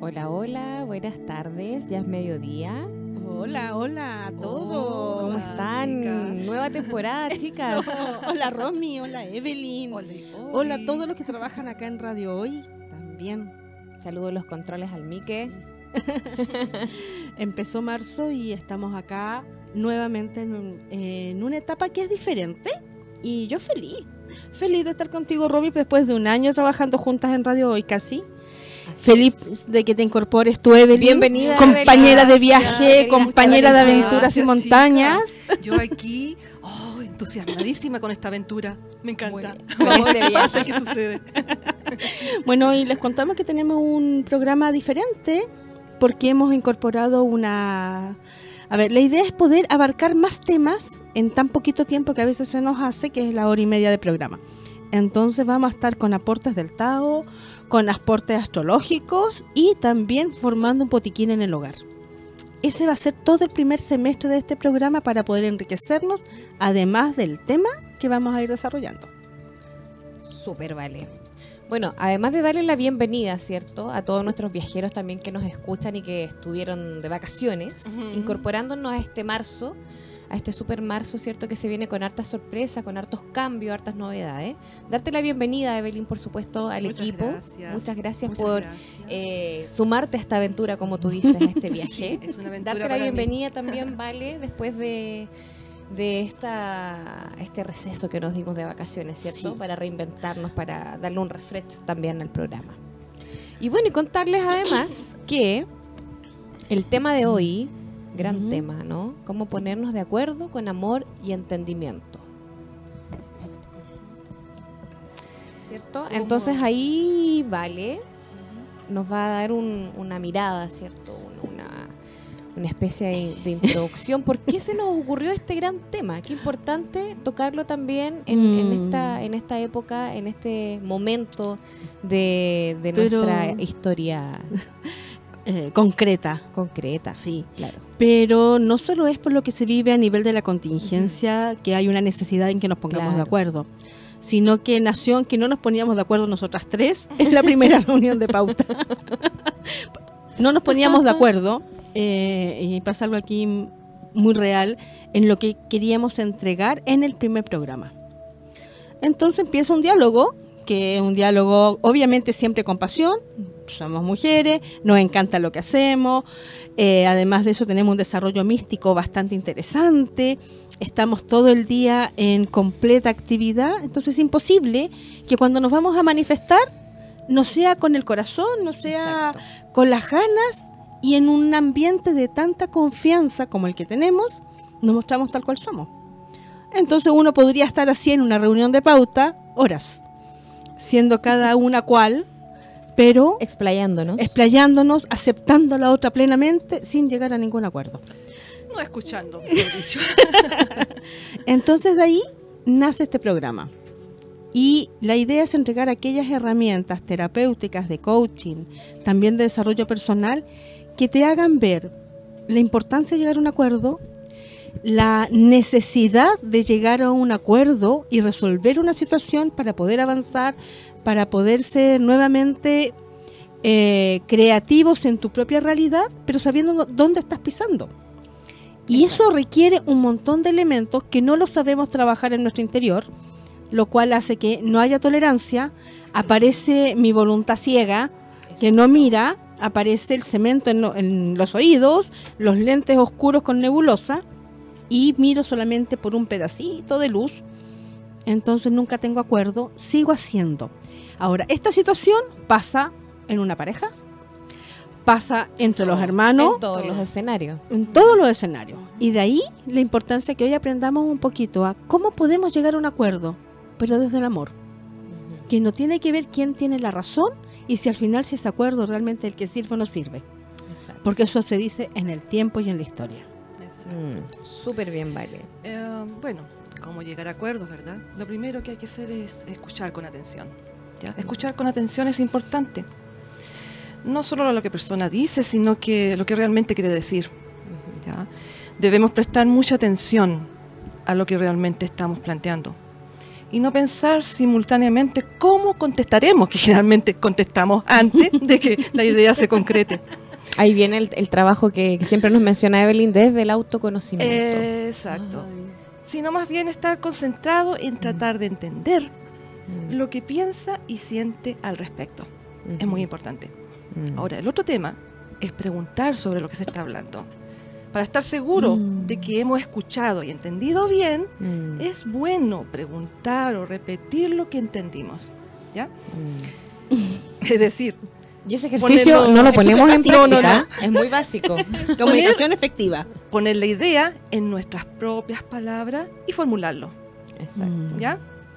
Hola, hola, buenas tardes, ya es mediodía. Hola, hola a todos. ¿Cómo están? Chicas. Nueva temporada, chicas. Hola Romy, hola Evelyn. Hola a todos los que trabajan acá en Radio Hoy también. Saludos los controles al Mique. Empezó marzo y estamos acá nuevamente en una etapa que es diferente y yo feliz de estar contigo, Romy, después de un año trabajando juntas en Radio Hoy casi. Feliz de que te incorpores tú, Evelyn. Bienvenida, compañera Evelyn. de viaje, compañera de aventuras y montañas. Yo aquí, entusiasmadísima con esta aventura. Me encanta. Con este viaje. ¿Qué sucede? Bueno, y les contamos que tenemos un programa diferente porque hemos incorporado una... A ver, la idea es poder abarcar más temas en tan poquito tiempo que a veces se nos hace, que es la hora y media de programa. Entonces vamos a estar con aportes del Tao, con aportes astrológicos y también formando un botiquín en el hogar. Ese va a ser todo el primer semestre de este programa para poder enriquecernos, además del tema que vamos a ir desarrollando. Súper vale. Bueno, además de darle la bienvenida, ¿cierto?, a todos nuestros viajeros también que nos escuchan y que estuvieron de vacaciones, incorporándonos a este marzo, a este super marzo, ¿cierto?, que se viene con hartas sorpresas, con hartos cambios, hartas novedades. Darte la bienvenida, Evelyn, por supuesto, al equipo. Muchas gracias por sumarte a esta aventura, como tú dices, a este viaje. Sí, es una aventura. Darte la bienvenida también, Vale, después de este receso que nos dimos de vacaciones, ¿cierto? Sí. Para reinventarnos, para darle un refresh también al programa. Y bueno, y contarles además que el tema de hoy, gran tema, ¿no? Cómo ponernos de acuerdo con amor y entendimiento. ¿Cierto? Entonces ahí Vale nos va a dar una mirada, ¿cierto? Una especie de introducción. ¿Por qué se nos ocurrió este gran tema? Qué importante tocarlo también en esta época, en este momento de nuestra historia concreta, sí, claro. Pero no solo es por lo que se vive a nivel de la contingencia que hay una necesidad en que nos pongamos de acuerdo, sino que nació en que no nos poníamos de acuerdo nosotras tres en la primera reunión de pauta. No nos poníamos de acuerdo. Y pasa algo aquí muy real en lo que queríamos entregar en el primer programa. Entonces empieza un diálogo, que es un diálogo obviamente siempre con pasión. Somos mujeres, nos encanta lo que hacemos, además de eso tenemos un desarrollo místico bastante interesante, estamos todo el día en completa actividad, entonces es imposible que cuando nos vamos a manifestar no sea con el corazón, no sea con las ganas. Y en un ambiente de tanta confianza como el que tenemos, nos mostramos tal cual somos. Entonces uno podría estar así en una reunión de pauta, horas, siendo cada una cual, pero explayándonos, aceptando a la otra plenamente, sin llegar a ningún acuerdo. No escuchando, mejor dicho. Entonces de ahí nace este programa. Y la idea es entregar aquellas herramientas terapéuticas de coaching, también de desarrollo personal, que te hagan ver la importancia de llegar a un acuerdo, la necesidad de llegar a un acuerdo y resolver una situación para poder avanzar, para poder ser nuevamente creativos en tu propia realidad, pero sabiendo dónde estás pisando. Y eso requiere un montón de elementos que no los sabemos trabajar en nuestro interior, lo cual hace que no haya tolerancia, aparece mi voluntad ciega, que no mira, aparece el cemento en los oídos, los lentes oscuros con nebulosa y miro solamente por un pedacito de luz, entonces nunca tengo acuerdo, sigo haciendo. Ahora, esta situación pasa en una pareja, pasa entre los hermanos, en todos los escenarios. En todos los escenarios. Y de ahí la importancia que hoy aprendamos un poquito a cómo podemos llegar a un acuerdo, pero desde el amor, que no tiene que ver quién tiene la razón y si al final si ese acuerdo realmente el que sirve o no sirve. Exacto. Porque eso se dice en el tiempo y en la historia. Súper bien, Vale. Bueno, cómo llegar a acuerdos, ¿verdad? Lo primero que hay que hacer es escuchar con atención, ¿ya? Escuchar con atención es importante. No solo lo que la persona dice, sino que lo que realmente quiere decir, ¿ya? Debemos prestar mucha atención a lo que realmente estamos planteando. y no pensar simultáneamente cómo contestaremos, que generalmente contestamos antes de que la idea se concrete. Ahí viene el trabajo que siempre nos menciona Evelyn desde el autoconocimiento. Exacto. Sino más bien estar concentrado en tratar de entender lo que piensa y siente al respecto. Es muy importante. Ahora, el otro tema es preguntar sobre lo que se está hablando. Para estar seguro de que hemos escuchado y entendido bien, es bueno preguntar o repetir lo que entendimos, ¿ya? Es decir, y ese ejercicio no lo ponemos en práctica, es muy básico. Comunicación efectiva. Poner la idea en nuestras propias palabras y formularlo. Exacto. ¿Ya?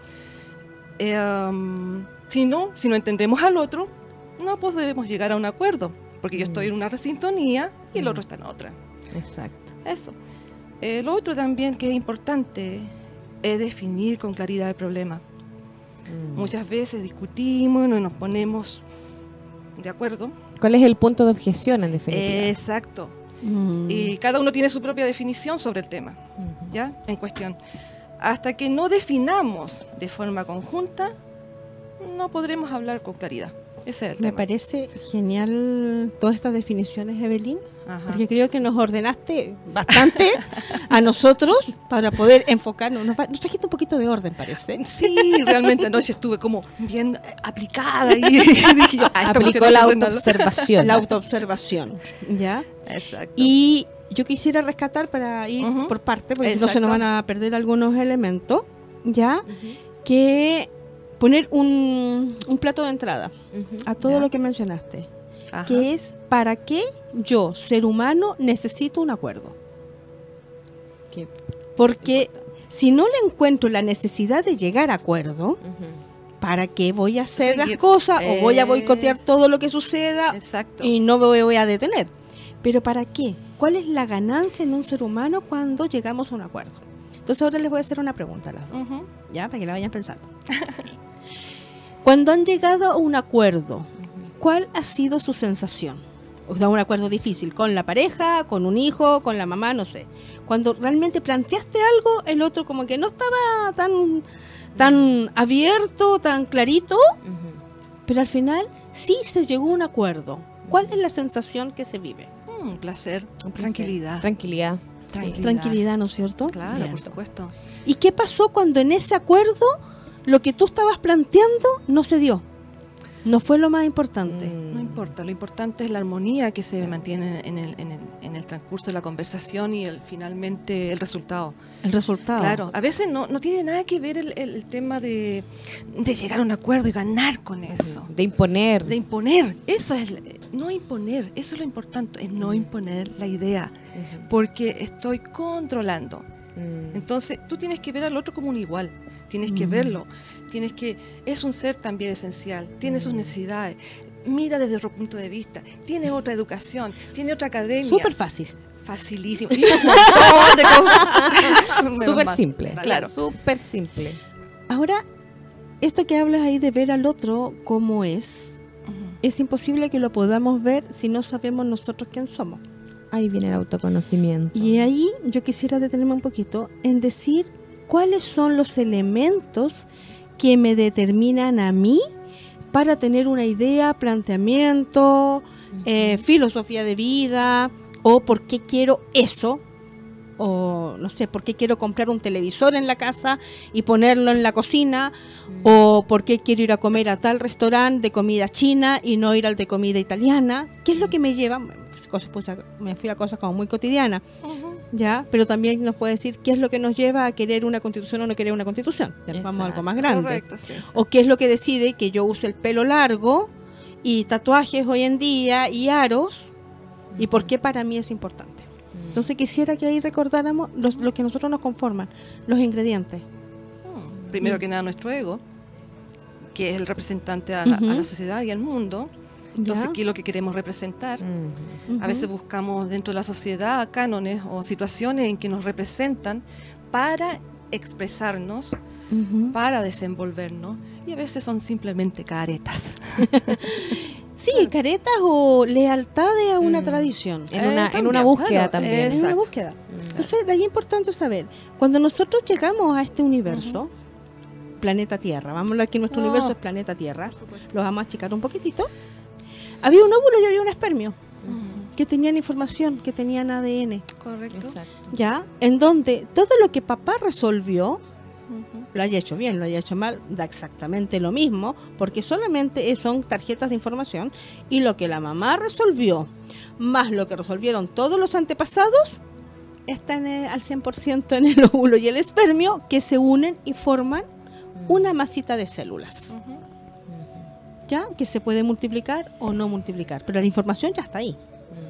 Si no entendemos al otro, no podemos llegar a un acuerdo, porque yo estoy en una sintonía y el otro está en otra. Exacto. Eso. Lo otro también que es importante es definir con claridad el problema. Muchas veces discutimos, no nos ponemos de acuerdo. ¿Cuál es el punto de objeción en definitiva? Exacto. Y cada uno tiene su propia definición sobre el tema, ¿ya? En cuestión. Hasta que no definamos de forma conjunta, no podremos hablar con claridad. Ese es el Me tema. parece genial todas estas definiciones, Evelyn, porque creo que nos ordenaste bastante a nosotros para poder enfocarnos. Nos trajiste un poquito de orden, parece. Sí, realmente anoche estuve como bien aplicada y dije yo, aplicó la autoobservación. La autoobservación, ¿ya? Exacto. Y yo quisiera rescatar para ir por parte, porque si no se nos van a perder algunos elementos, ¿ya? Que poner un plato de entrada a todo lo que mencionaste, que es ¿para qué yo, ser humano, necesito un acuerdo? Porque si no le encuentro la necesidad de llegar a acuerdo, ¿para qué voy a hacer las cosas? O voy a boicotear todo lo que suceda y no me voy a detener. Pero ¿para qué? ¿Cuál es la ganancia en un ser humano cuando llegamos a un acuerdo? Entonces ahora les voy a hacer una pregunta a las dos, ¿ya? Para que la vayan pensando. Cuando han llegado a un acuerdo, ¿cuál ha sido su sensación? O sea, un acuerdo difícil, con la pareja, con un hijo, con la mamá, no sé. Cuando realmente planteaste algo, el otro como que no estaba tan abierto, tan clarito, pero al final sí se llegó a un acuerdo. ¿Cuál es la sensación que se vive? Un placer, tranquilidad. Tranquilidad. Tranquilidad, ¿no es cierto? Claro, cierto. por supuesto. ¿Y qué pasó cuando en ese acuerdo lo que tú estabas planteando no se dio? No fue lo más importante. No importa, lo importante es la armonía que se mantiene en el transcurso de la conversación y finalmente el resultado. El resultado. Claro, a veces no tiene nada que ver el tema de llegar a un acuerdo y ganar con eso. De imponer. De imponer, eso es, no imponer, eso es lo importante, es no imponer la idea, porque estoy controlando. Entonces tú tienes que ver al otro como un igual, tienes que verlo, es un ser también esencial, tiene sus necesidades, mira desde otro punto de vista, tiene otra educación, tiene otra academia. Súper fácil. Facilísimo. Y un montón de Súper simple. Claro. Súper simple. Ahora, esto que hablas ahí de ver al otro como es imposible que lo podamos ver si no sabemos nosotros quién somos. Ahí viene el autoconocimiento. Y ahí yo quisiera detenerme un poquito en decir cuáles son los elementos que me determinan a mí para tener una idea, planteamiento, filosofía de vida, o por qué quiero eso, o no sé, por qué quiero comprar un televisor en la casa y ponerlo en la cocina, o por qué quiero ir a comer a tal restaurante de comida china y no ir al de comida italiana. ¿Qué es lo que me lleva? Me fui a cosas como muy cotidianas, ¿ya? Pero también nos puede decir qué es lo que nos lleva a querer una constitución o no querer una constitución. Ya vamos a algo más grande. Correcto, sí. O qué es lo que decide que yo use el pelo largo y tatuajes hoy en día y aros, y por qué para mí es importante. Entonces quisiera que ahí recordáramos lo que nosotros nos conforman, los ingredientes. Primero que nada nuestro ego, que es el representante a la sociedad y al mundo. Entonces, ¿qué es lo que queremos representar? A veces buscamos dentro de la sociedad cánones o situaciones en que nos representan para expresarnos, para desenvolvernos, y a veces son simplemente caretas. Sí, caretas o lealtades a una tradición. En una búsqueda también. En una búsqueda. Entonces, de ahí es importante saber, cuando nosotros llegamos a este universo, planeta Tierra. Vamos a hablar que nuestro universo es planeta Tierra. Lo vamos a achicar un poquitito. Había un óvulo y había un espermio que tenían información, que tenían ADN. Correcto. Exacto. ¿Ya? En donde todo lo que papá resolvió, lo haya hecho bien, lo haya hecho mal, da exactamente lo mismo, porque solamente son tarjetas de información, y lo que la mamá resolvió, más lo que resolvieron todos los antepasados, está al 100% en el óvulo y el espermio, que se unen y forman una masita de células. ¿Ya? Que se puede multiplicar o no multiplicar, pero la información ya está ahí.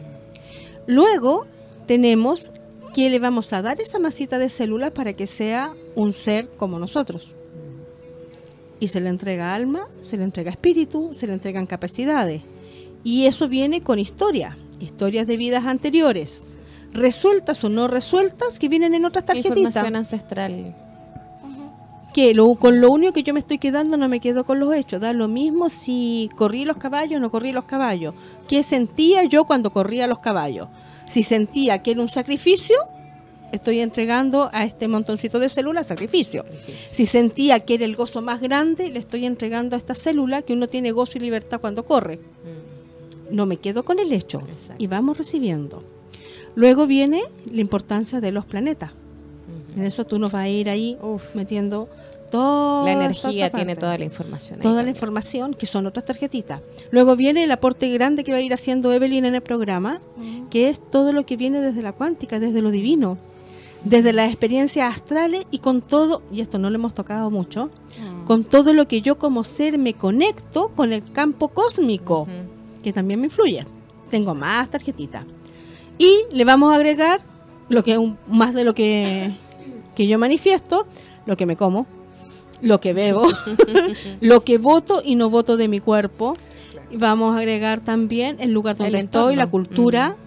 Luego tenemos que le vamos a dar esa masita de células para que sea un ser como nosotros. Y se le entrega alma, se le entrega espíritu, se le entregan capacidades. Y eso viene con historias de vidas anteriores, resueltas o no resueltas, que vienen en otras tarjetitas. Información ancestral. Que con lo único que yo me estoy quedando, no me quedo con los hechos. Da lo mismo si corrí los caballos o no corrí los caballos. ¿Qué sentía yo cuando corría los caballos? Si sentía que era un sacrificio, estoy entregando a este montoncito de células sacrificio. Si sentía que era el gozo más grande, le estoy entregando a esta célula, que uno tiene gozo y libertad cuando corre. No me quedo con el hecho. Exacto. Y vamos recibiendo. Luego viene la importancia de los planetas. En eso tú nos vas a ir ahí metiendo toda la energía, esta tiene parte. toda la información. Toda la información, que son otras tarjetitas. Luego viene el aporte grande que va a ir haciendo Evelyn en el programa, que es todo lo que viene desde la cuántica, desde lo divino, desde las experiencias astrales, y con todo, y esto no lo hemos tocado mucho, con todo lo que yo como ser me conecto con el campo cósmico, que también me influye. Tengo más tarjetitas. Y le vamos a agregar lo que más de lo que yo manifiesto, lo que me como, lo que bebo, lo que voto y no voto de mi cuerpo. Y vamos a agregar también el lugar donde estoy, la cultura,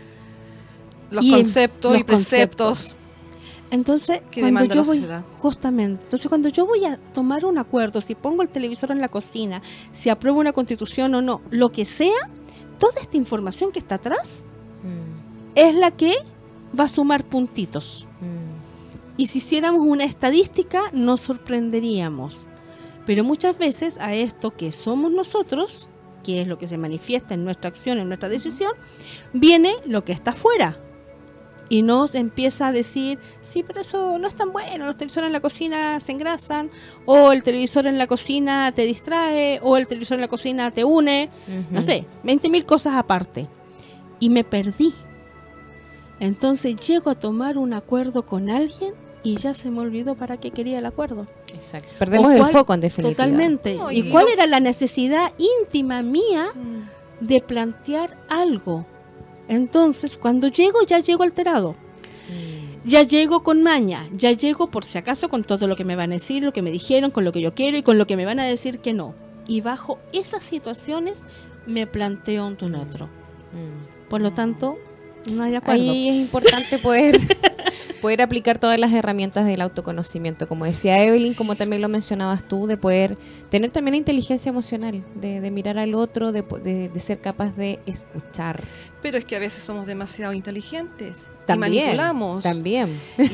los conceptos y preceptos. Entonces, que cuando demanda yo la voy, sociedad. justamente, entonces cuando yo voy a tomar un acuerdo, si pongo el televisor en la cocina, si apruebo una constitución o no, lo que sea, toda esta información que está atrás es la que va a sumar puntitos. Y si hiciéramos una estadística, nos sorprenderíamos. Pero muchas veces a esto que somos nosotros, que es lo que se manifiesta en nuestra acción, en nuestra decisión, viene lo que está afuera. Y nos empieza a decir, sí, pero eso no es tan bueno, los televisores en la cocina se engrasan, o el televisor en la cocina te distrae, o el televisor en la cocina te une, no sé, 20.000 cosas aparte. Y me perdí. Entonces llego a tomar un acuerdo con alguien y ya se me olvidó para qué quería el acuerdo. Exacto. Perdemos el foco, en definitiva. Totalmente. No, ¿Y cuál era la necesidad íntima mía de plantear algo? Entonces, cuando llego, ya llego alterado. Ya llego con maña, ya llego por si acaso con todo lo que me van a decir, lo que me dijeron, con lo que yo quiero y con lo que me van a decir que no. Y bajo esas situaciones me planteo un otro. Por lo tanto, no hay acuerdo. Ahí es importante poder aplicar todas las herramientas del autoconocimiento, como decía Evelyn, como también lo mencionabas tú, de poder tener también inteligencia emocional, de mirar al otro, de ser capaz de escuchar. Pero es que a veces somos demasiado inteligentes También, y manipulamos. También.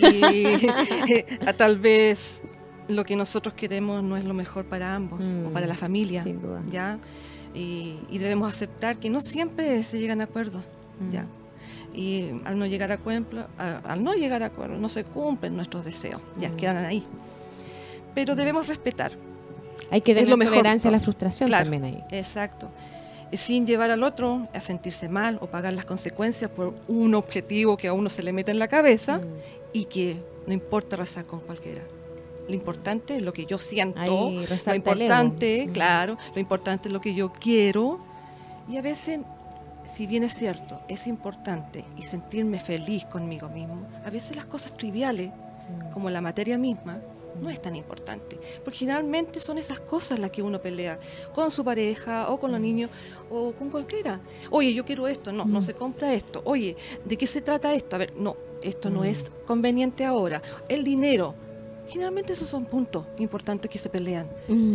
Y tal vez lo que nosotros queremos no es lo mejor para ambos o para la familia. Sin duda. ¿Ya? Y debemos aceptar que no siempre se llegan a acuerdos. ¿Ya? Y al no llegar a acuerdo no se cumplen nuestros deseos, ya quedan ahí. Pero debemos respetar. Hay que tener lo mejor, tolerancia a la frustración, claro, también ahí. Exacto. Sin llevar al otro a sentirse mal o pagar las consecuencias por un objetivo que a uno se le mete en la cabeza y que no importa rezar con cualquiera. Lo importante es lo que yo siento, Ahí lo resalta el importante, ego. claro, lo importante es lo que yo quiero. Y a veces, si bien es cierto, es importante y sentirme feliz conmigo mismo, a veces las cosas triviales, como la materia misma, no es tan importante. Porque generalmente son esas cosas las que uno pelea con su pareja o con los niños o con cualquiera. Oye, yo quiero esto, no se compra esto. Oye, ¿de qué se trata esto? A ver, no, esto no es conveniente ahora. El dinero. Generalmente esos son puntos importantes que se pelean.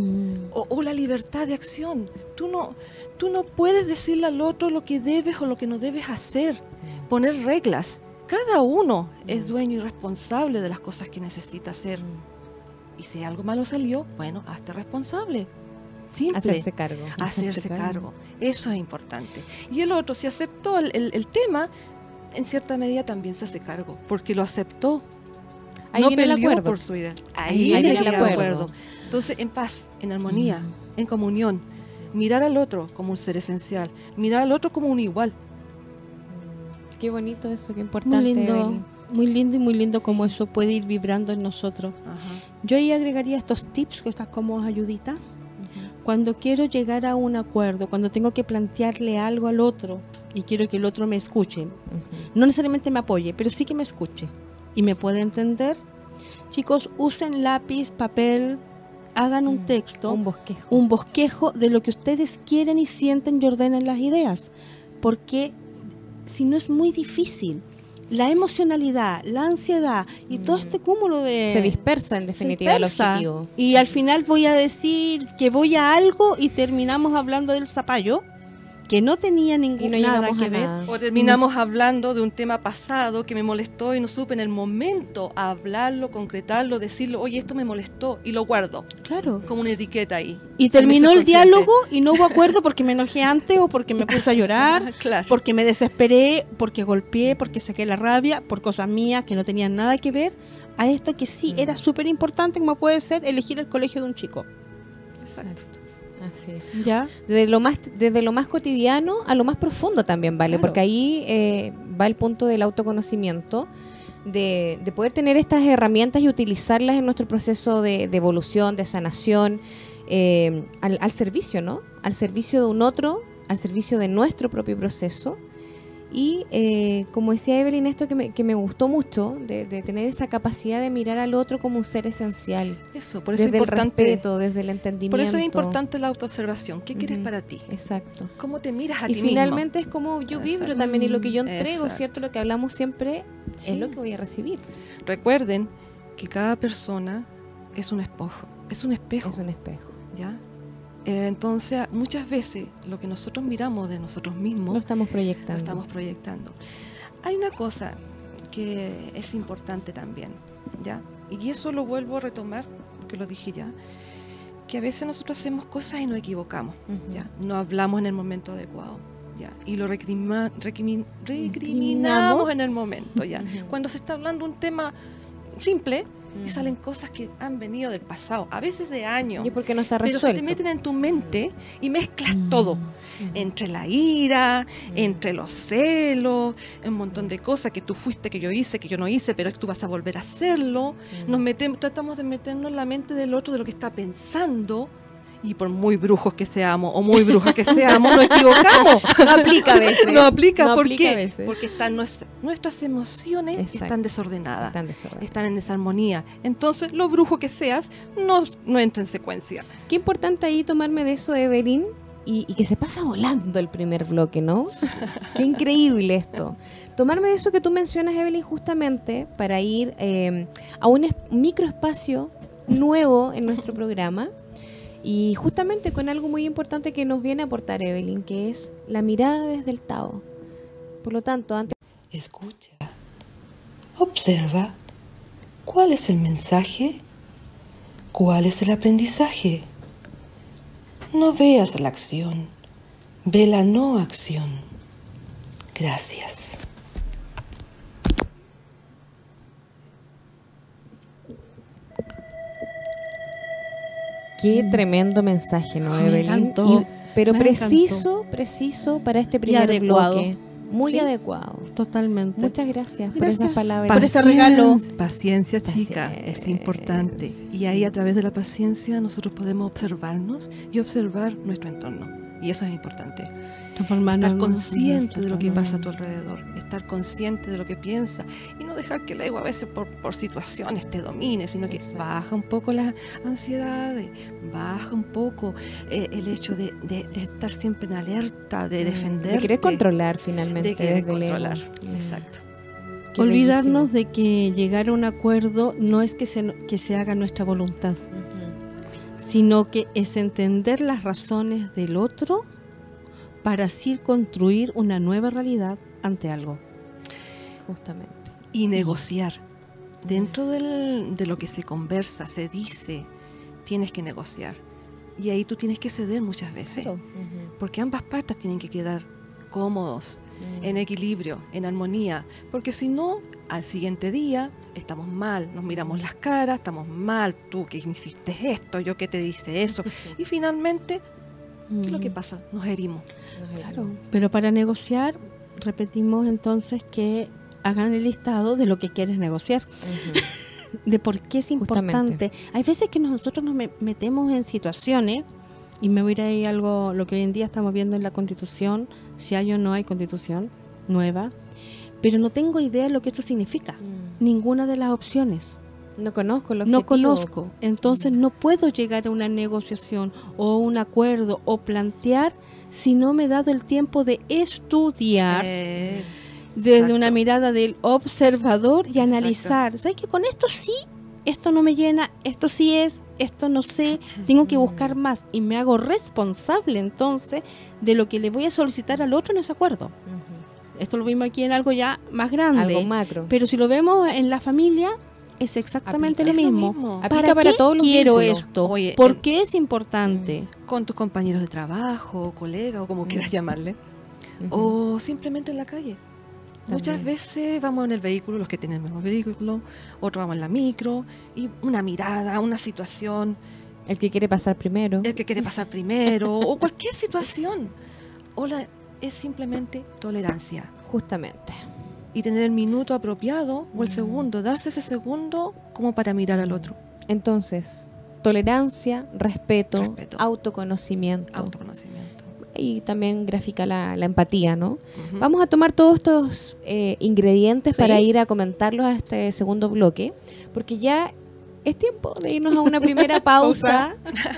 O la libertad de acción. Tú no puedes decirle al otro lo que debes o lo que no debes hacer. Poner reglas. Cada uno es dueño y responsable de las cosas que necesita hacer. Y si algo malo salió, bueno, hazte responsable. Simple. Hacerse cargo. Hacerse cargo. Eso es importante. Y el otro, si aceptó el tema, en cierta medida también se hace cargo, porque lo aceptó. Ahí no viene el peleó acuerdo. por su idea. Ahí Ahí viene viene el el acuerdo. acuerdo. Entonces, en paz, en armonía, en comunión. Mirar al otro como un ser esencial. Mirar al otro como un igual. Qué bonito eso, qué Muy importante. lindo, Evelyn. muy lindo y muy lindo Sí. como eso puede ir vibrando en nosotros. Ajá. Yo ahí agregaría estos tips que estás como ayudita. Cuando quiero llegar a un acuerdo, cuando tengo que plantearle algo al otro y quiero que el otro me escuche, Ujú. no necesariamente me apoye, pero sí que me escuche y me puede entender, chicos, usen lápiz, papel, hagan un texto, un bosquejo de lo que ustedes quieren y sienten y ordenen las ideas, porque si no es muy difícil. La emocionalidad, la ansiedad y todo este cúmulo de... Se dispersa en definitiva el dispersa. objetivo. Y al final voy a decir que voy a algo y terminamos hablando del zapallo, que no tenía Y ningún no nada llegamos que a ver. nada. O terminamos hablando de un tema pasado que me molestó y no supe en el momento hablarlo, concretarlo, decirlo, oye, esto me molestó, y lo guardo Claro. como una etiqueta ahí. Y Sin que terminó sea el consciente. diálogo y no hubo acuerdo porque me enojé antes o porque me puse a llorar, Claro. porque me desesperé, porque golpeé, porque saqué la rabia, por cosas mías que no tenían nada que ver a esto que sí era súper importante, como puede ser elegir el colegio de un chico. Exacto. Así es. ¿Ya? Desde lo más cotidiano a lo más profundo también, ¿vale? Claro. Porque ahí va el punto del autoconocimiento, de poder tener estas herramientas y utilizarlas en nuestro proceso de evolución, de sanación, al servicio, ¿no? Al servicio de un otro, al servicio de nuestro propio proceso. Y como decía Evelyn, esto que me gustó mucho, de tener esa capacidad de mirar al otro como un ser esencial. Eso, por eso es Desde el importante. respeto, desde el entendimiento. Por eso es importante la autoobservación. ¿Qué quieres Ujú. para ti? Exacto. ¿Cómo te miras a Y ti finalmente es como yo vibro Exacto. también y lo que yo entrego, Exacto. ¿cierto? Lo que hablamos siempre Sí. es lo que voy a recibir. mismo? Recuerden que cada persona es un espejo. Es un espejo. Es un espejo. ¿Ya? Entonces, muchas veces lo que nosotros miramos de nosotros mismos Lo estamos proyectando. lo estamos proyectando. Hay una cosa que es importante también, ¿ya? Y eso lo vuelvo a retomar, porque lo dije ya, que a veces nosotros hacemos cosas y nos equivocamos, Ujú. ¿ya? No hablamos en el momento adecuado, ¿ya? Y lo recriminamos Recriminamos. en el momento, ¿ya? Ujú. Cuando se está hablando un tema simple y Ujú. salen cosas que han venido del pasado, a veces de años. Y es porque no está Pero resuelto. se te meten en tu mente y mezclas todo. Entre la ira, entre los celos, un montón de cosas que tú fuiste, que yo hice, que yo no hice, pero tú vas a volver a hacerlo. Tratamos de meternos en la mente del otro, de lo que está pensando. Y por muy brujos que seamos o muy brujas que seamos, nos equivocamos. No aplica a veces. No aplica. No ¿Por aplica a qué? veces. Porque nuestras emociones Exacto. están desordenadas. Están desordenadas. Están en desarmonía. Entonces, lo brujo que seas no entra en secuencia. Qué importante ahí tomarme de eso, Evelyn, y que se pasa volando el primer bloque, ¿no? Qué increíble esto. Tomarme de eso que tú mencionas, Evelyn, justamente para ir a un microespacio nuevo en nuestro programa y justamente con algo muy importante que nos viene a aportar Evelyn, que es la mirada desde el Tao. Por lo tanto, antes... Escucha, observa, ¿cuál es el mensaje? ¿Cuál es el aprendizaje? No veas la acción, ve la no acción. Gracias. Qué tremendo mensaje, ¿no, Me Evelyn? encantó. Pero Me preciso para este primer adecuado. bloque. Muy Sí. adecuado. Totalmente. Muchas gracias por Gracias. esas palabras. Por ese regalo. Paciencia, chica, Paciencia. es importante. Y ahí a través de la paciencia nosotros podemos observarnos y observar nuestro entorno. Y eso es importante. Transformarnos Estar en consciente de lo que nosotros. pasa a tu alrededor. Estar consciente de lo que piensa. Y no dejar que el ego a veces por situaciones te domine, sino que Exacto. baja un poco las ansiedades, baja un poco el hecho de estar siempre en alerta, de defender. De querer controlar finalmente. De querer desde el ego. controlar. Mm. Exacto. Qué Olvidarnos bellísimo. de que llegar a un acuerdo no es que se haga nuestra voluntad, Ujú. sino que es entender las razones del otro para así construir una nueva realidad ante algo. Justamente. Y negociar. dentro de lo que se conversa, se dice, tienes que negociar. Y ahí tú tienes que ceder muchas veces. Claro. Porque ambas partes tienen que quedar cómodos, en equilibrio, en armonía. Porque si no, al siguiente día estamos mal, nos miramos las caras, estamos mal, tú que me hiciste esto, yo que te dice eso. Y finalmente, ¿qué es lo que pasa? Nos herimos. Claro, pero para negociar, repetimos entonces que hagan el listado de lo que quieres negociar, de por qué es importante. Justamente. Hay veces que nosotros nos metemos en situaciones, y me voy a ir ahí algo, lo que hoy en día estamos viendo en la Constitución, si hay o no hay Constitución nueva, pero no tengo idea de lo que esto significa, ninguna de las opciones. No conozco el No objetivo. conozco, entonces no puedo llegar a una negociación o un acuerdo o plantear si no me he dado el tiempo de estudiar desde exacto. una mirada del observador y Exacto. analizar. ¿Sabes que con esto sí? Esto no me llena, esto sí es, esto no sé, tengo que buscar más y me hago responsable entonces de lo que le voy a solicitar al otro en ese acuerdo. Esto lo vimos aquí en algo ya más grande, Algo macro. pero si lo vemos en la familia es exactamente Aplica. lo Es lo mismo. mismo. Aplica para qué todos los quiero vínculos. esto? Oye, ¿Por qué es importante? Con tus compañeros de trabajo, colegas o como quieras llamarle. O simplemente en la calle. Muchas veces vamos en el vehículo, los que tienen el mismo vehículo, otros vamos en la micro, y una mirada, una situación, El que quiere pasar primero. el que quiere pasar primero, o cualquier situación. Es simplemente tolerancia. Justamente. Y tener el minuto apropiado o el segundo, darse ese segundo como para mirar al otro. Entonces, tolerancia, respeto, Respeto. autoconocimiento. Autoconocimiento. Y también grafica la empatía, ¿no? Ujú. Vamos a tomar todos estos ingredientes Sí. para ir a comentarlos a este segundo bloque, porque ya es tiempo de irnos a una primera pausa.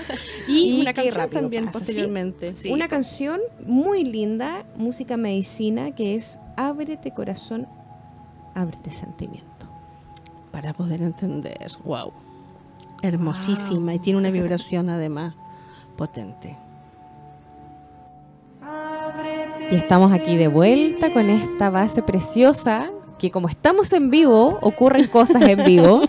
Y una qué canción rápido también pasa, ¿sí? posteriormente. Sí. Una canción muy linda, música medicina, que es Ábrete corazón, ábrete sentimiento. Para poder entender. Wow. Hermosísima y tiene una vibración además potente. Y estamos aquí de vuelta con esta base preciosa, que como estamos en vivo, ocurren cosas en vivo.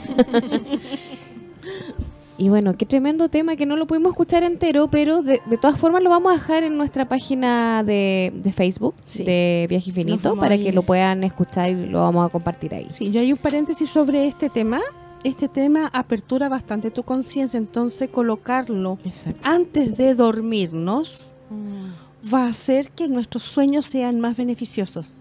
Y bueno, qué tremendo tema que no lo pudimos escuchar entero, pero de todas formas lo vamos a dejar en nuestra página de Facebook, Sí. de Viaje Nos Infinito, vamos para a ir. que lo puedan escuchar y lo vamos a compartir ahí. Sí, yo hay un paréntesis sobre este tema. Este tema apertura bastante tu conciencia, entonces colocarlo Exacto. antes de dormirnos va a hacer que nuestros sueños sean más beneficiosos.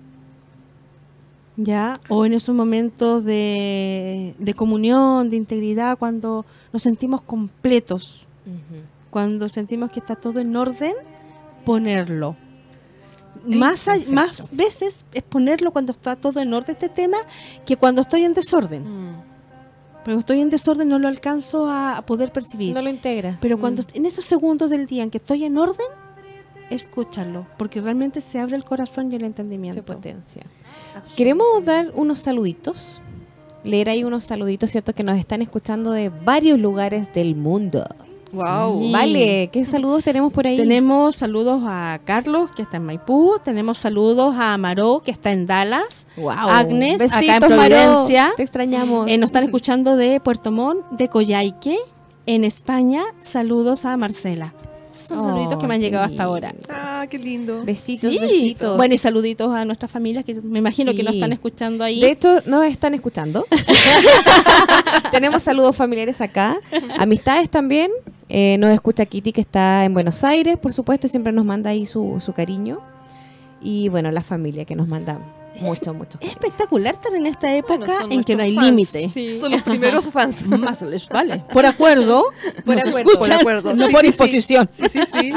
¿Ya? O en esos momentos de comunión, de integridad, cuando nos sentimos completos, cuando sentimos que está todo en orden, ponerlo. Más veces es ponerlo cuando está todo en orden este tema que cuando estoy en desorden. Pero estoy en desorden no lo alcanzo a poder percibir. No lo integra. Pero cuando en esos segundos del día en que estoy en orden, escúchalo, porque realmente se abre el corazón y el entendimiento. se potencia. Queremos dar unos saluditos, leer ahí unos saluditos, ¿cierto? Que nos están escuchando de varios lugares del mundo. Wow. Sí. Vale, ¿qué saludos tenemos por ahí? Tenemos saludos a Carlos, que está en Maipú. Tenemos saludos a Amaró, que está en Dallas. Wow. Agnes, Besitos, acá en Maro. Providencia. Te extrañamos. Nos están escuchando de Puerto Montt, de Coyhaique, en España. Saludos a Marcela. Son saluditos que me han qué llegado hasta lindo. ahora. Ah, qué lindo. Besitos, Sí. besitos. Bueno, y saluditos a nuestras familias que me imagino que nos Sí. están escuchando ahí. De hecho, nos están escuchando. Tenemos saludos familiares acá. Amistades también. Nos escucha Kitty, que está en Buenos Aires, por supuesto, y siempre nos manda ahí su cariño. Y bueno, la familia que nos manda mucho, mucho Es cariño. espectacular estar en esta época Bueno, son en que no hay nuestros fans. límite. Son los primeros fans. Más les vale. Por acuerdo, Por nos acuerdo. escuchan, Por acuerdo. no Sí, por sí, imposición. Sí, sí, sí.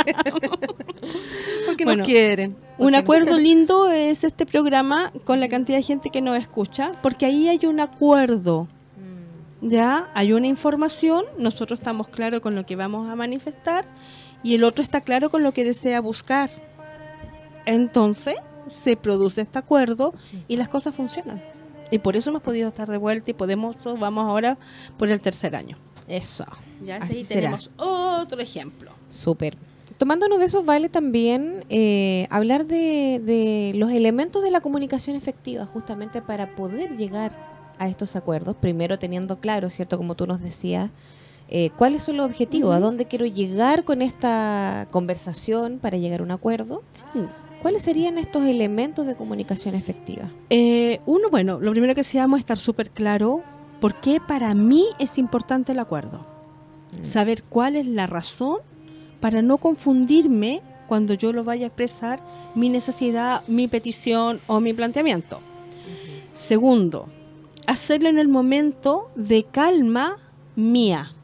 Porque Bueno, nos quieren. Un acuerdo lindo es este programa con la cantidad de gente que nos escucha, porque ahí hay un acuerdo. Ya, hay una información, nosotros estamos claros con lo que vamos a manifestar y el otro está claro con lo que desea buscar. Entonces, se produce este acuerdo y las cosas funcionan. Y por eso hemos podido estar de vuelta y vamos ahora por el tercer año. Eso. Ya Así ahí será. tenemos otro ejemplo. Súper. Tomándonos de eso, vale también hablar de los elementos de la comunicación efectiva, justamente para poder llegar a estos acuerdos, primero teniendo claro, ¿cierto? Como tú nos decías, cuáles son los objetivos, a dónde quiero llegar con esta conversación para llegar a un acuerdo. Sí. ¿Cuáles serían estos elementos de comunicación efectiva? Uno, bueno, lo primero que decíamos es estar súper claro por qué para mí es importante el acuerdo. Saber cuál es la razón para no confundirme cuando yo lo vaya a expresar, mi necesidad, mi petición o mi planteamiento. Segundo, hacerlo en el momento de calma mía.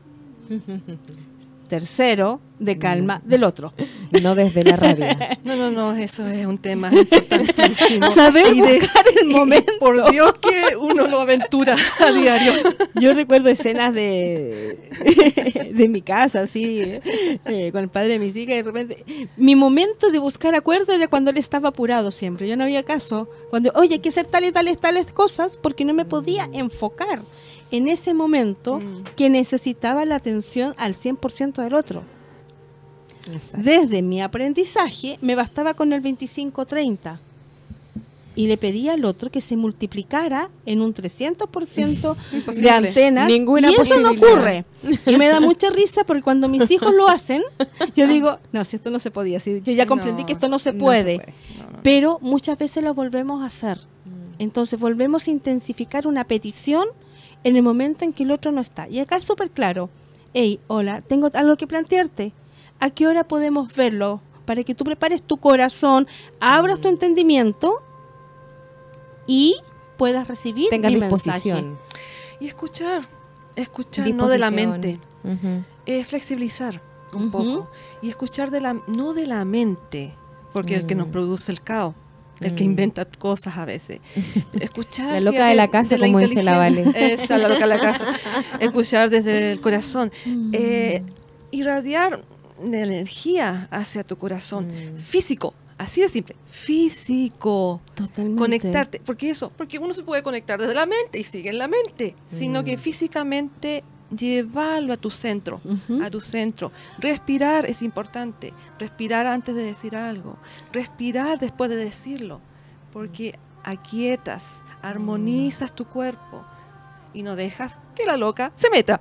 Tercero, de calma del otro. No desde la rabia. No, eso es un tema importantísimo. Saber Y buscar el momento. Por Dios que uno lo aventura a diario. Yo recuerdo escenas de mi casa, así, con el padre de mis hijas, y de repente, mi momento de buscar acuerdo era cuando él estaba apurado siempre, yo no había caso, cuando, oye, hay que hacer tales cosas, porque no me podía enfocar en ese momento que necesitaba la atención al 100% del otro. Exacto. Desde mi aprendizaje me bastaba con el 25-30 y le pedí al otro que se multiplicara en un 300% de Imposible. antenas. Ninguna y eso no posibilidad. ocurre. Y me da mucha risa porque cuando mis hijos lo hacen, yo digo, no, si esto no se podía, si yo ya comprendí No, que esto no se No puede. se puede. No. Pero muchas veces lo volvemos a hacer. Entonces volvemos a intensificar una petición en el momento en que el otro no está. Y acá es súper claro. Hey, hola, tengo algo que plantearte. ¿A qué hora podemos verlo? Para que tú prepares tu corazón, abras tu entendimiento y puedas recibir Tenga mi disposición. mensaje. Y escuchar no de la mente. Ujú. Flexibilizar un Ujú. poco. Y escuchar no de la mente, porque es el que nos produce el caos. El que inventa cosas a veces. Escuchar. La loca de la casa, como dice la Vale. Esa, la loca de la casa. Escuchar desde el corazón. Irradiar de energía hacia tu corazón. Físico. Así de simple. Físico. Totalmente. Conectarte. Porque uno se puede conectar desde la mente y sigue en la mente. Sino que físicamente llevarlo a tu centro. Ujú. A tu centro. Respirar es importante. Respirar antes de decir algo. Respirar después de decirlo. Porque aquietas, armonizas tu cuerpo y no dejas que la loca se meta.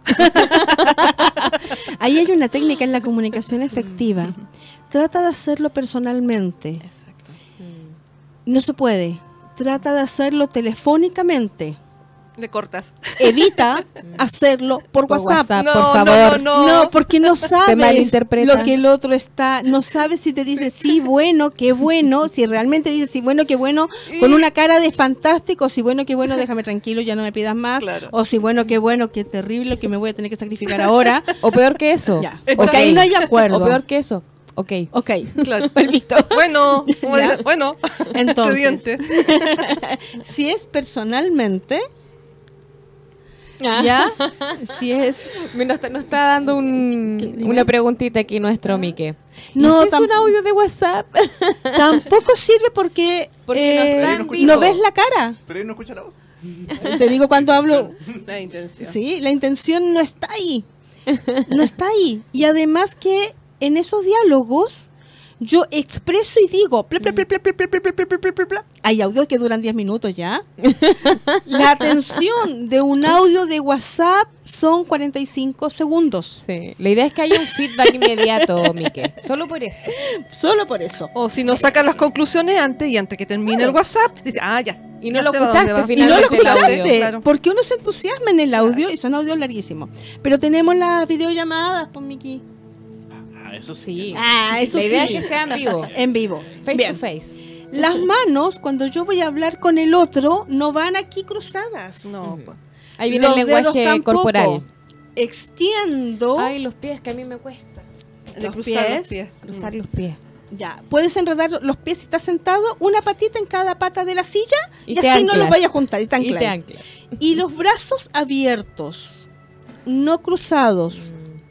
Ahí hay una técnica en la comunicación efectiva. Trata de hacerlo personalmente. Exacto. No se puede. Trata de hacerlo telefónicamente. Le cortas. Evita hacerlo por WhatsApp. WhatsApp, No, por no, favor. No, porque no sabes malinterpreta. lo que el otro está, no sabes si te dice sí, bueno, qué bueno, si realmente dice sí, bueno, qué bueno, con una cara de fantástico, sí, bueno, qué bueno, déjame tranquilo, ya no me pidas más, Claro. o sí, bueno, qué terrible, que me voy a tener que sacrificar ahora. O peor que eso. Ya, Ok. porque ahí no hay acuerdo. O peor que eso. Ok. Ok, Claro. listo. Bueno, como Ya. dice, bueno. Entonces, Creyente. si es personalmente, ya, si es... Nos está dando una preguntita aquí nuestro Mique. No, ¿Y si es un audio de WhatsApp? Tampoco sirve porque, Porque no está en no vivo. ves la cara. Pero él no escucha la voz. Te digo cuando hablo, La intención. sí, la intención no está ahí. No está ahí. Y además que en esos diálogos yo expreso y digo, bla, bla, bla, bla, bla, bla, bla, bla, bla, bla, bla, bla. Hay audios que duran 10 minutos ya. La atención de un audio de WhatsApp son 45 segundos. Sí. La idea es que haya un feedback inmediato, Mique. Solo por eso. Solo por eso. O si no sacas las conclusiones antes y antes que termine el WhatsApp, dice, ya. Y no ya lo sé a escuchaste dónde va. Y no lo finalmente el escuchaste, audio. Claro. porque uno se entusiasma en el audio y son audios larguísimos. Pero tenemos las videollamadas, pues, Miki. Eso Sí. Eso La idea sí. es que sea en vivo. En vivo. Face Bien. to face. Las manos, cuando yo voy a hablar con el otro, no van aquí cruzadas. No, pues. Ahí viene Los el dedos lenguaje tampoco. corporal. Extiendo. Ay, los pies, que a mí me cuesta. De Los cruzar pies. los pies. Cruzar los pies. Ya. Puedes enredar los pies si estás sentado, una patita en cada pata de la silla Y y, te así no anclas. los vayas a juntar. Y te Y anclas. te anclas. Y los brazos abiertos, no cruzados.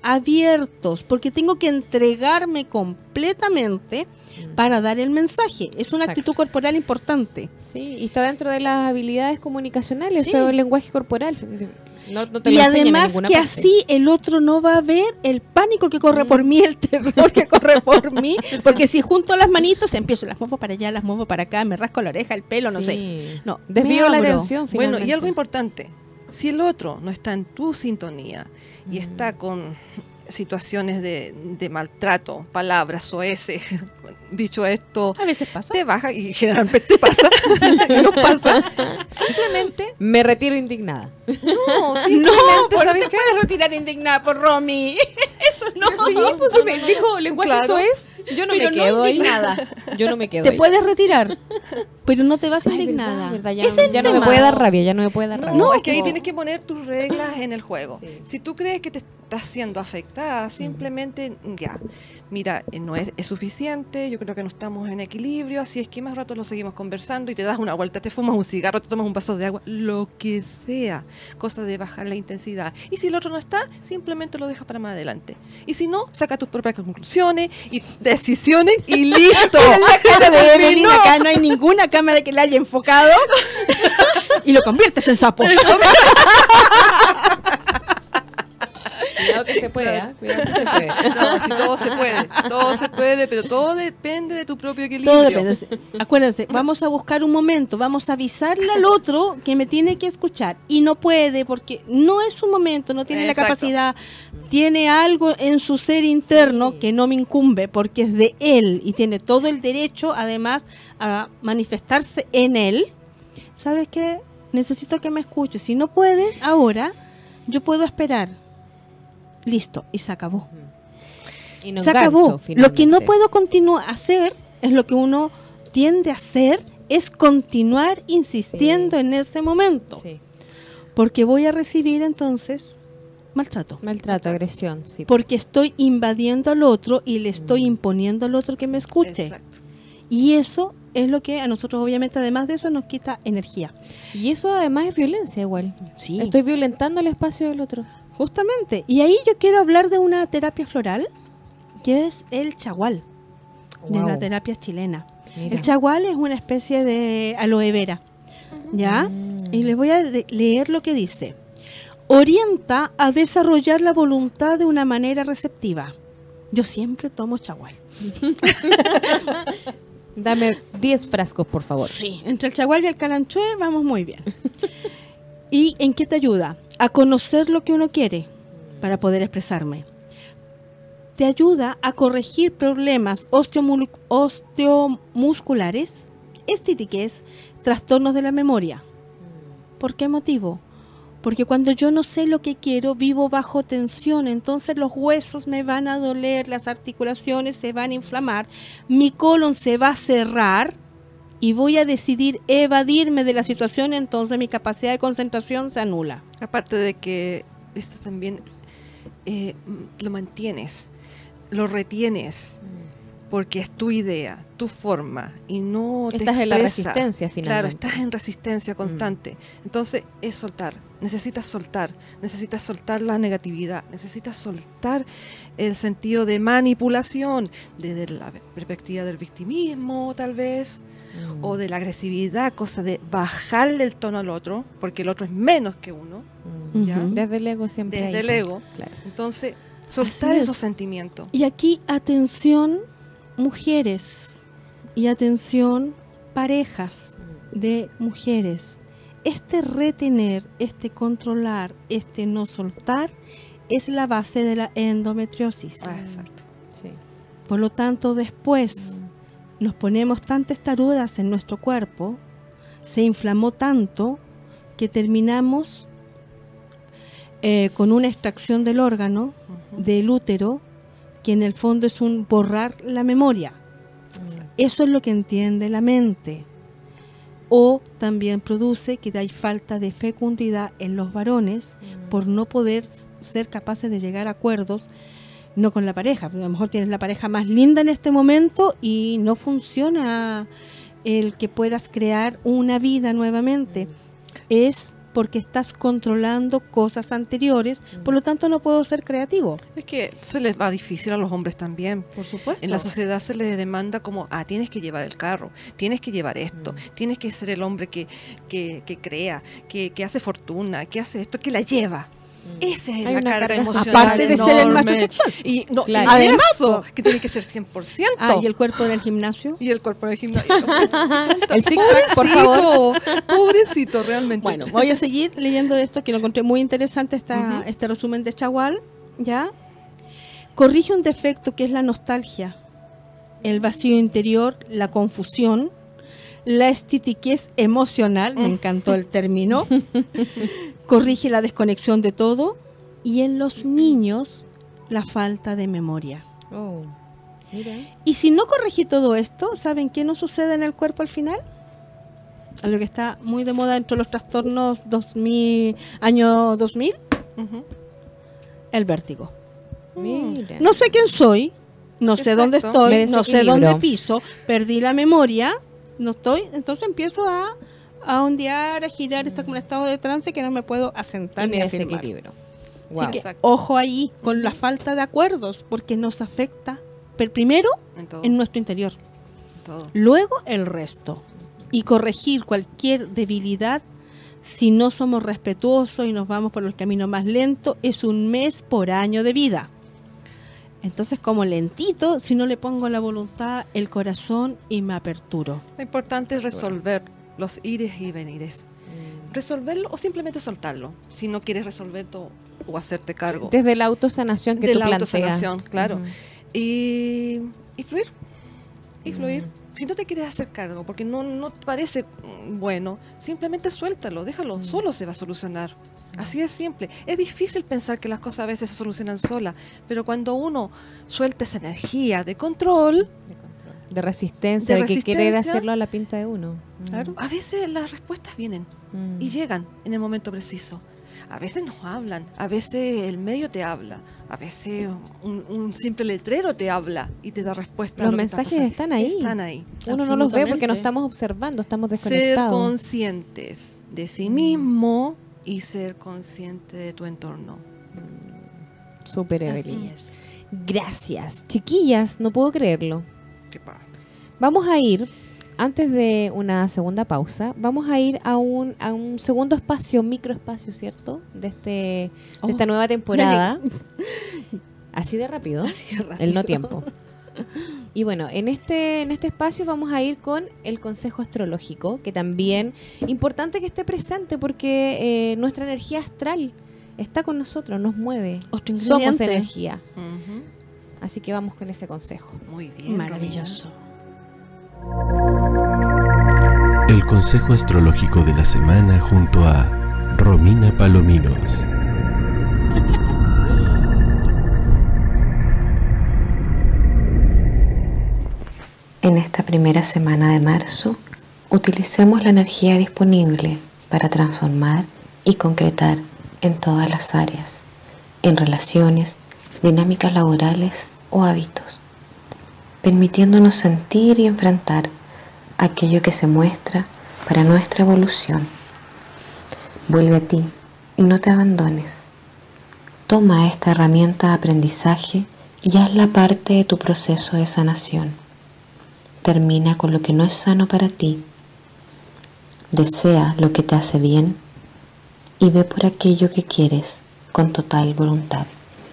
abiertos, porque tengo que entregarme completamente para dar el mensaje. Es una Exacto. actitud corporal importante. Sí, y está dentro de las habilidades comunicacionales, Sí. eso es el lenguaje corporal. No te Y lo enseñan en además ninguna que parte. así el otro no va a ver el pánico que corre por mí, el terror que corre por mí, porque si junto las manitos empiezo, las muevo para allá, las muevo para acá, me rasco la oreja, el pelo, no sé. Sí. No, Desvío me la abro. atención finalmente. Bueno, y algo importante, si el otro no está en tu sintonía y está con situaciones de maltrato, palabras soeces, dicho esto, A veces pasa. te baja y generalmente pasa, y nos pasa. Simplemente, Me retiro indignada. no, No, simplemente, no ¿sabes te qué? puedes retirar indignada por Romy. Eso no. Sí, pues si me dijo lenguaje Claro. soez, yo no Pero me no quedo ahí. indignada. Yo no me quedo Te ahí. puedes retirar, pero no te vas Ay, indignada. verdad, ya, Ese es el ya no me tema. puede dar rabia, ya no me puede dar No, rabia. es que ahí po. tienes que poner tus reglas en el juego. Sí. Si tú crees que te estás siendo afectada, simplemente ya, mira, no es suficiente, yo creo que no estamos en equilibrio, así es que más rato lo seguimos conversando y te das una vuelta, te fumas un cigarro, te tomas un vaso de agua, lo que sea, cosa de bajar la intensidad. Y si el otro no está, simplemente lo dejas para más adelante. Y si no, saca tus propias conclusiones y decisiones y listo. En la cara de Evelyn, acá no hay ninguna cámara que la haya enfocado y lo conviertes en sapo. Cuidado que se puede, ¿ah? Cuidado que se puede. No, si todo se puede, pero todo depende de tu propio equilibrio. Todo depende. Acuérdense, vamos a buscar un momento, vamos a avisarle al otro que me tiene que escuchar y no puede porque no es su momento, no tiene Exacto. la capacidad, tiene algo en su ser interno que no me incumbe porque es de él y tiene todo el derecho además a manifestarse en él. ¿Sabes qué? Necesito que me escuches. Si no puedes ahora, yo puedo esperar. Listo, y se acabó. Y no Se engancho, acabó. Lo que no finalmente. puedo continuar a hacer es lo que uno tiende a hacer, es continuar insistiendo Sí. en ese momento. Sí. Porque voy a recibir entonces maltrato. Maltrato, agresión, sí. Porque estoy invadiendo al otro y le estoy imponiendo al otro que me escuche. Exacto. Y eso es lo que a nosotros obviamente además de eso nos quita energía. Y eso además es violencia igual. Sí. Estoy violentando el espacio del otro. Justamente. Y ahí yo quiero hablar de una terapia floral que es el chagual, de Wow. la terapia chilena. Mira. El chagual es una especie de aloe vera, ¿ya? Y les voy a leer lo que dice. Orienta a desarrollar la voluntad de una manera receptiva. Yo siempre tomo chagual. Dame 10 frascos, por favor. Sí, entre el chagual y el calanchoe vamos muy bien. ¿Y en qué te ayuda? A conocer lo que uno quiere para poder expresarme. Te ayuda a corregir problemas osteomusculares, estitiques, trastornos de la memoria. ¿Por qué motivo? Porque cuando yo no sé lo que quiero, vivo bajo tensión, entonces los huesos me van a doler, las articulaciones se van a inflamar, mi colon se va a cerrar y voy a decidir evadirme de la situación, entonces mi capacidad de concentración se anula. Aparte de que esto también lo mantienes, lo retienes, porque es tu idea, tu forma, y no te Estás en la expresa. resistencia, Claro, finalmente. estás en resistencia constante. Entonces, es soltar. Necesitas soltar la negatividad, necesitas soltar el sentido de manipulación, desde la perspectiva del victimismo, tal vez, o de la agresividad, cosa de bajarle el tono al otro, porque el otro es menos que uno, ¿ya? Ujú. Desde el ego siempre. Desde ahí, el pues. ego. Claro. Entonces, soltar Así es. esos sentimientos. Y aquí, atención, mujeres, y atención, parejas de mujeres. Este retener, este controlar, este no soltar, es la base de la endometriosis. Ah, exacto. Sí. Por lo tanto, después nos ponemos tan testarudas en nuestro cuerpo, se inflamó tanto que terminamos con una extracción del órgano, del útero, que en el fondo es un borrar la memoria. Eso es lo que entiende la mente. O también produce que hay falta de fecundidad en los varones por no poder ser capaces de llegar a acuerdos, no con la pareja, pero a lo mejor tienes la pareja más linda en este momento y no funciona el que puedas crear una vida nuevamente. Es porque estás controlando cosas anteriores, por lo tanto no puedo ser creativo. Es que se les va difícil a los hombres también. Por supuesto. En la sociedad se les demanda como, tienes que llevar el carro, tienes que llevar esto, tienes que ser el hombre que crea, que hace fortuna, que hace esto, que la lleva. Esa es Hay la una carga carga emocional social Aparte de ser el enorme. macho sexual. Y no, Claro. y Además, eso, que tiene que ser 100%. ¿Y el cuerpo en el gimnasio? Y el cuerpo del gimnasio. El six-pack, por favor. Pobrecito, realmente. Bueno, voy a seguir leyendo esto, que lo encontré muy interesante, este resumen de Chagual, ¿ya? Corrige un defecto que es la nostalgia, el vacío interior, la confusión, la estitiquez emocional, me encantó el término, corrige la desconexión de todo, y en los niños, la falta de memoria. Oh, mira. Y si no corregí todo esto, ¿saben qué nos sucede en el cuerpo al final? Algo que está muy de moda dentro de los trastornos año 2000, Ujú. el vértigo. Mira. No sé quién soy, no sé dónde Exacto. Me estoy, no sé desequilibro. dónde piso, perdí la memoria, no estoy, entonces empiezo a ondear, a girar, está como un estado de trance que no me puedo asentar Y me ni afirmar. desequilibro. Así Wow. que Exacto. ojo ahí con la falta de acuerdos, porque nos afecta primero En todo. en nuestro interior, en todo. luego el resto. Y corregir cualquier debilidad, si no somos respetuosos y nos vamos por el camino más lento, es 1 mes por año de vida. Entonces, como lentito, si no le pongo la voluntad, el corazón y me aperturo. Lo importante es resolver los ires y venires. Resolverlo o simplemente soltarlo. Si no quieres resolverlo o hacerte cargo. Desde la autosanación que de tú la planteas. autosanación, claro. Ujú. Y fluir. Y fluir. Si no te quieres hacer cargo, porque no te parece bueno, simplemente suéltalo, déjalo, solo se va a solucionar. Así de simple. Es difícil pensar que las cosas a veces se solucionan solas, pero cuando uno suelta esa energía de control, De resistencia, De de que querer resistencia. hacerlo a la pinta de uno. Claro. a veces las respuestas vienen Mm. y llegan en el momento preciso. A veces nos hablan, a veces el medio te habla, a veces un simple letrero te habla y te da respuesta. a Los lo que está mensajes pasando. están ahí. Están ahí. Uno no los ve porque no Absolutamente. estamos observando, estamos Ser desconectados. conscientes de sí mismo y ser consciente de tu entorno. Súper Así Evelyn. es. Gracias. Chiquillas, no puedo creerlo. ¿Qué pasa? Vamos a ir, antes de una segunda pausa, vamos a ir a un segundo espacio, microespacio, ¿cierto? De esta nueva temporada. Así de rápido. El no tiempo. Y bueno, en este espacio vamos a ir con el consejo astrológico, que también importante que esté presente porque nuestra energía astral está con nosotros, nos mueve. Otro Somos ingrediente. energía. Ujú. Así que vamos con ese consejo. Muy bien. Maravilloso. El consejo astrológico de la semana junto a Romina Palominos. En esta primera semana de marzo, utilicemos la energía disponible para transformar y concretar en todas las áreas, en relaciones, dinámicas laborales o hábitos, permitiéndonos sentir y enfrentar aquello que se muestra para nuestra evolución. Vuelve a ti y no te abandones. Toma esta herramienta de aprendizaje y hazla parte de tu proceso de sanación. Termina con lo que no es sano para ti. Desea lo que te hace bien y ve por aquello que quieres con total voluntad.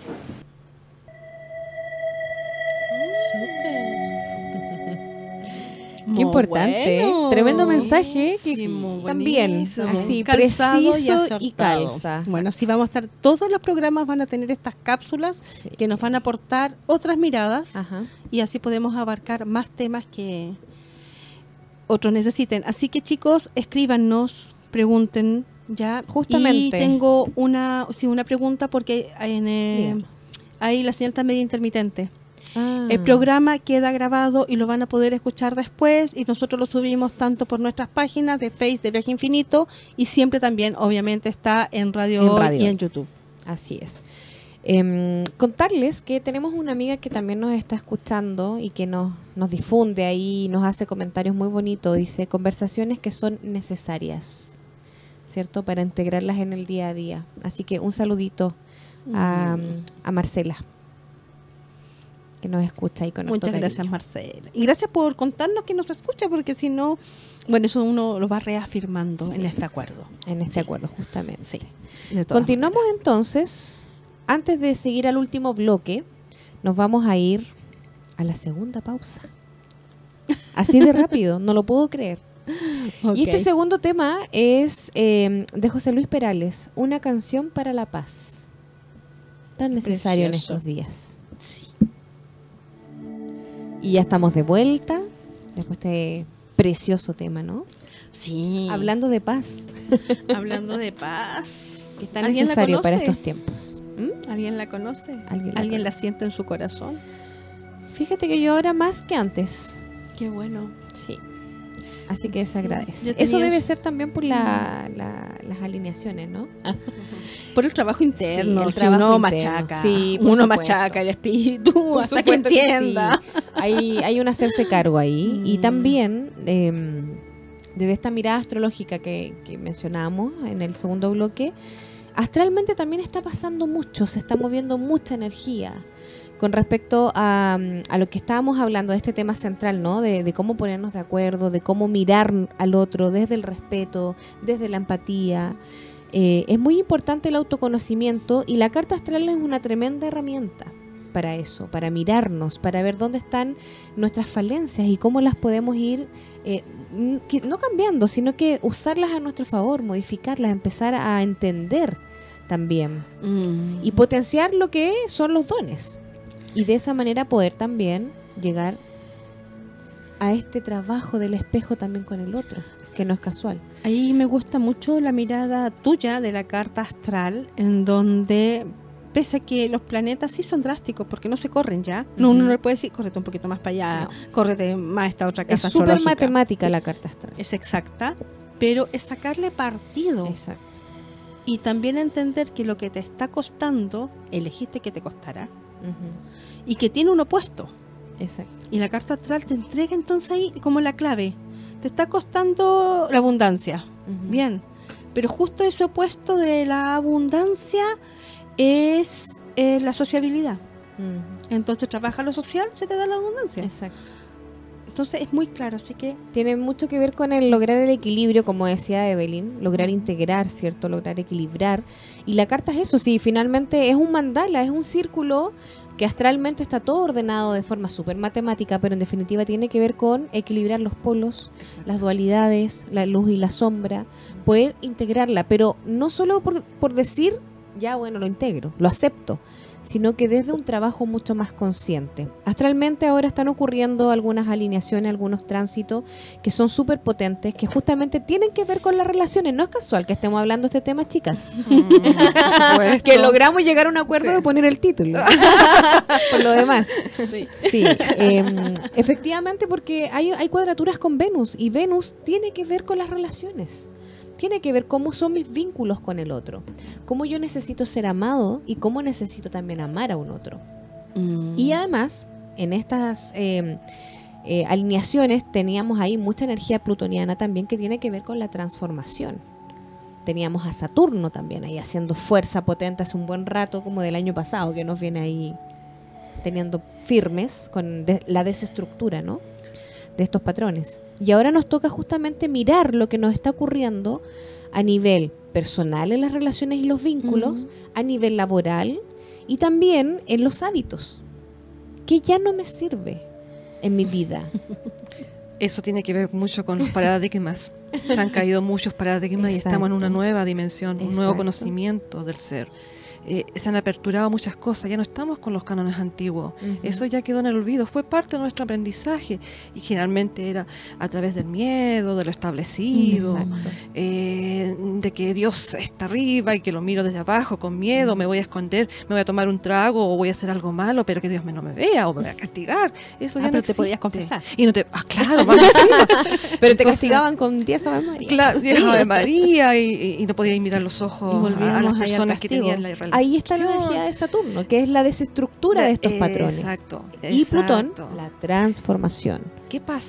Qué importante, ¿eh? Tremendo mensaje que Buenísimo, también buenísimo. así Calzado y preciso y acertado. calza. Bueno, así vamos a estar, todos los programas van a tener estas cápsulas Sí. que nos van a aportar otras miradas Ajá. y así podemos abarcar más temas que otros necesiten. Así que chicos, escríbanos, pregunten ya. Justamente. Y tengo una pregunta porque Dígame. ahí la señal está medio intermitente. Ah. El programa queda grabado y lo van a poder escuchar después y nosotros lo subimos tanto por nuestras páginas de Face de Viaje Infinito y siempre también obviamente está en Radio, En Hoy Radio y Hoy. en YouTube. Así es. Contarles que tenemos una amiga que también nos está escuchando y que nos difunde ahí, nos hace comentarios muy bonitos. Dice, conversaciones que son necesarias. ¿cierto? Para integrarlas en el día a día. Así que un saludito a Marcela, que nos escucha ahí con harto Muchas cariño. gracias, Marcela. Y gracias por contarnos que nos escucha, porque si no, bueno, eso uno lo va reafirmando en este acuerdo. En este acuerdo, justamente. Sí. De todas Continuamos maneras. entonces. Antes de seguir al último bloque, nos vamos a ir a la segunda pausa. Así de rápido, no lo puedo creer. Ok. Y este segundo tema es de José Luis Perales, Una canción para la paz. Tan necesario en Precioso. estos días. Sí. Y ya estamos de vuelta, después de este precioso tema, ¿no? Sí. Hablando de paz, Hablando de paz. que es tan ¿Alguien la necesario para conoce? estos tiempos. ¿Mm? ¿Alguien la conoce? ¿Alguien la ¿Alguien la siente en su corazón? Fíjate que yo ahora más que antes. Qué bueno. Sí. Así que se Sí, agradece. yo tenía Eso debe eso. ser también por las alineaciones, ¿no? Por el trabajo interno, Sí, el si trabajo uno interno. machaca, Sí, por uno supuesto. machaca el espíritu Por hasta que supuesto que entienda. sí. Hay un hacerse cargo ahí. Y también, desde esta mirada astrológica que mencionábamos en el segundo bloque, astralmente también está pasando mucho, se está moviendo mucha energía con respecto a lo que estábamos hablando de este tema central, ¿no? De cómo ponernos de acuerdo, de cómo mirar al otro desde el respeto, desde la empatía. Es muy importante el autoconocimiento y la carta astral es una tremenda herramienta para eso, para mirarnos, para ver dónde están nuestras falencias y cómo las podemos ir, no cambiando, sino que usarlas a nuestro favor, modificarlas, empezar a entender también y potenciar lo que son los dones. Y de esa manera poder también llegar a este trabajo del espejo también con el otro, que no es casual. Ahí me gusta mucho la mirada tuya de la carta astral, en donde, pese a que los planetas sí son drásticos, porque no se corren ya, no, uno no le puede decir, córrete un poquito más para allá, córrete más a esta otra Es casa súper astrológica. matemática la carta astral. Es exacta, pero es sacarle partido Exacto. y también entender que lo que te está costando, elegiste que te costará, Ujú. y que tiene un opuesto. Exacto. Y la carta astral te entrega entonces ahí como la clave. Te está costando la abundancia. Ujú. Bien. Pero justo ese opuesto de la abundancia es la sociabilidad. Ujú. Entonces trabaja lo social, se te da la abundancia. Exacto. Entonces es muy claro, así que Tiene mucho que ver con el lograr el equilibrio, como decía Evelyn, lograr integrar, ¿cierto? Lograr equilibrar. Y la carta es eso, sí, finalmente es un mandala, es un círculo que astralmente está todo ordenado de forma súper matemática, pero en definitiva tiene que ver con equilibrar los polos, las dualidades, la luz y la sombra, poder integrarla, pero no solo por decir, ya bueno, lo integro, lo acepto, sino que desde un trabajo mucho más consciente. Astralmente ahora están ocurriendo algunas alineaciones, algunos tránsitos que son súper potentes, que justamente tienen que ver con las relaciones. No es casual que estemos hablando de este tema, chicas. Que logramos llegar a un acuerdo de poner el título. Por lo demás. Sí, efectivamente, porque hay cuadraturas con Venus y Venus tiene que ver con las relaciones. Tiene que ver cómo son mis vínculos con el otro, cómo yo necesito ser amado y cómo necesito también amar a un otro. Y además, en estas alineaciones teníamos ahí mucha energía plutoniana también que tiene que ver con la transformación. Teníamos a Saturno también ahí haciendo fuerza potente hace un buen rato, como del año pasado, que nos viene ahí teniendo firmes con la desestructura, ¿no?, de estos patrones. Y ahora nos toca justamente mirar lo que nos está ocurriendo a nivel personal en las relaciones y los vínculos, a nivel laboral y también en los hábitos, que ya no me sirve en mi vida. Eso tiene que ver mucho con los paradigmas. Se han caído muchos paradigmas y estamos en una Exacto. nueva dimensión, un nuevo Exacto. conocimiento del ser. Se han aperturado muchas cosas, ya no estamos con los cánones antiguos. Ujú. Eso ya quedó en el olvido, fue parte de nuestro aprendizaje y generalmente era a través del miedo, de lo establecido, Exacto. de que Dios está arriba y que lo miro desde abajo con miedo, me voy a esconder, me voy a tomar un trago o voy a hacer algo malo, pero que Dios no me vea o me voy a castigar. Eso ya no pero te existe. podías confesar. Y no te, claro, más encima. Pero te Entonces, castigaban con 10 Ave María. Claro, Dios Ave María y no podías mirar los ojos Y volvíamos a las ahí al personas que castigo. tenían la irrelación. Ahí está la energía de Saturno, que es la desestructura de estos patrones. Exacto. Y Plutón, exacto. la transformación. ¿Qué pasa?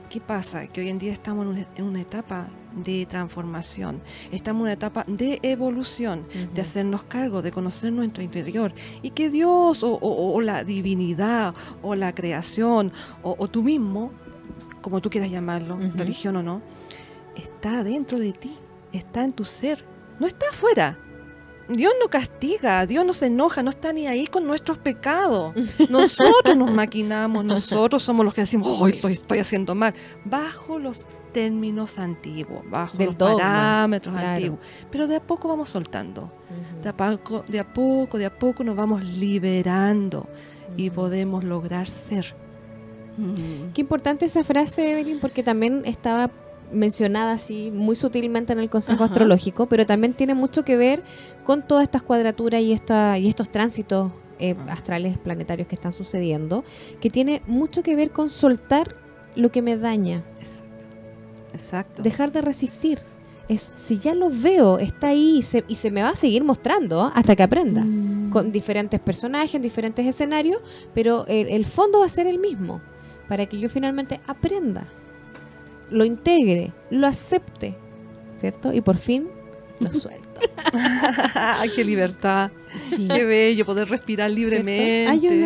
¿qué pasa? Que hoy en día estamos en una etapa de transformación, estamos en una etapa de evolución, de hacernos cargo, de conocer nuestro interior, y que Dios o la divinidad o la creación o tú mismo, como tú quieras llamarlo, religión o no, está dentro de ti, está en tu ser, no está afuera. Dios no castiga, Dios no se enoja, no está ni ahí con nuestros pecados. Nosotros nos maquinamos, nosotros somos los que decimos, hoy estoy haciendo mal, bajo los términos antiguos, bajo Del los dogma, parámetros claro. antiguos. Pero de a poco vamos soltando, de a poco nos vamos liberando y podemos lograr ser. Qué importante esa frase, Evelyn, porque también estaba mencionada así muy sutilmente en el consejo astrológico, pero también tiene mucho que ver con todas estas cuadraturas y estos tránsitos astrales planetarios que están sucediendo, que tiene mucho que ver con soltar lo que me daña. Exacto. Dejar de resistir. Si ya lo veo, está ahí y se me va a seguir mostrando hasta que aprenda. Con diferentes personajes, en diferentes escenarios, pero el fondo va a ser el mismo, para que yo finalmente aprenda, lo integre, lo acepte, ¿cierto? Y por fin lo suelto. ¡Ay, qué libertad! Sí. ¡Qué bello poder respirar libremente!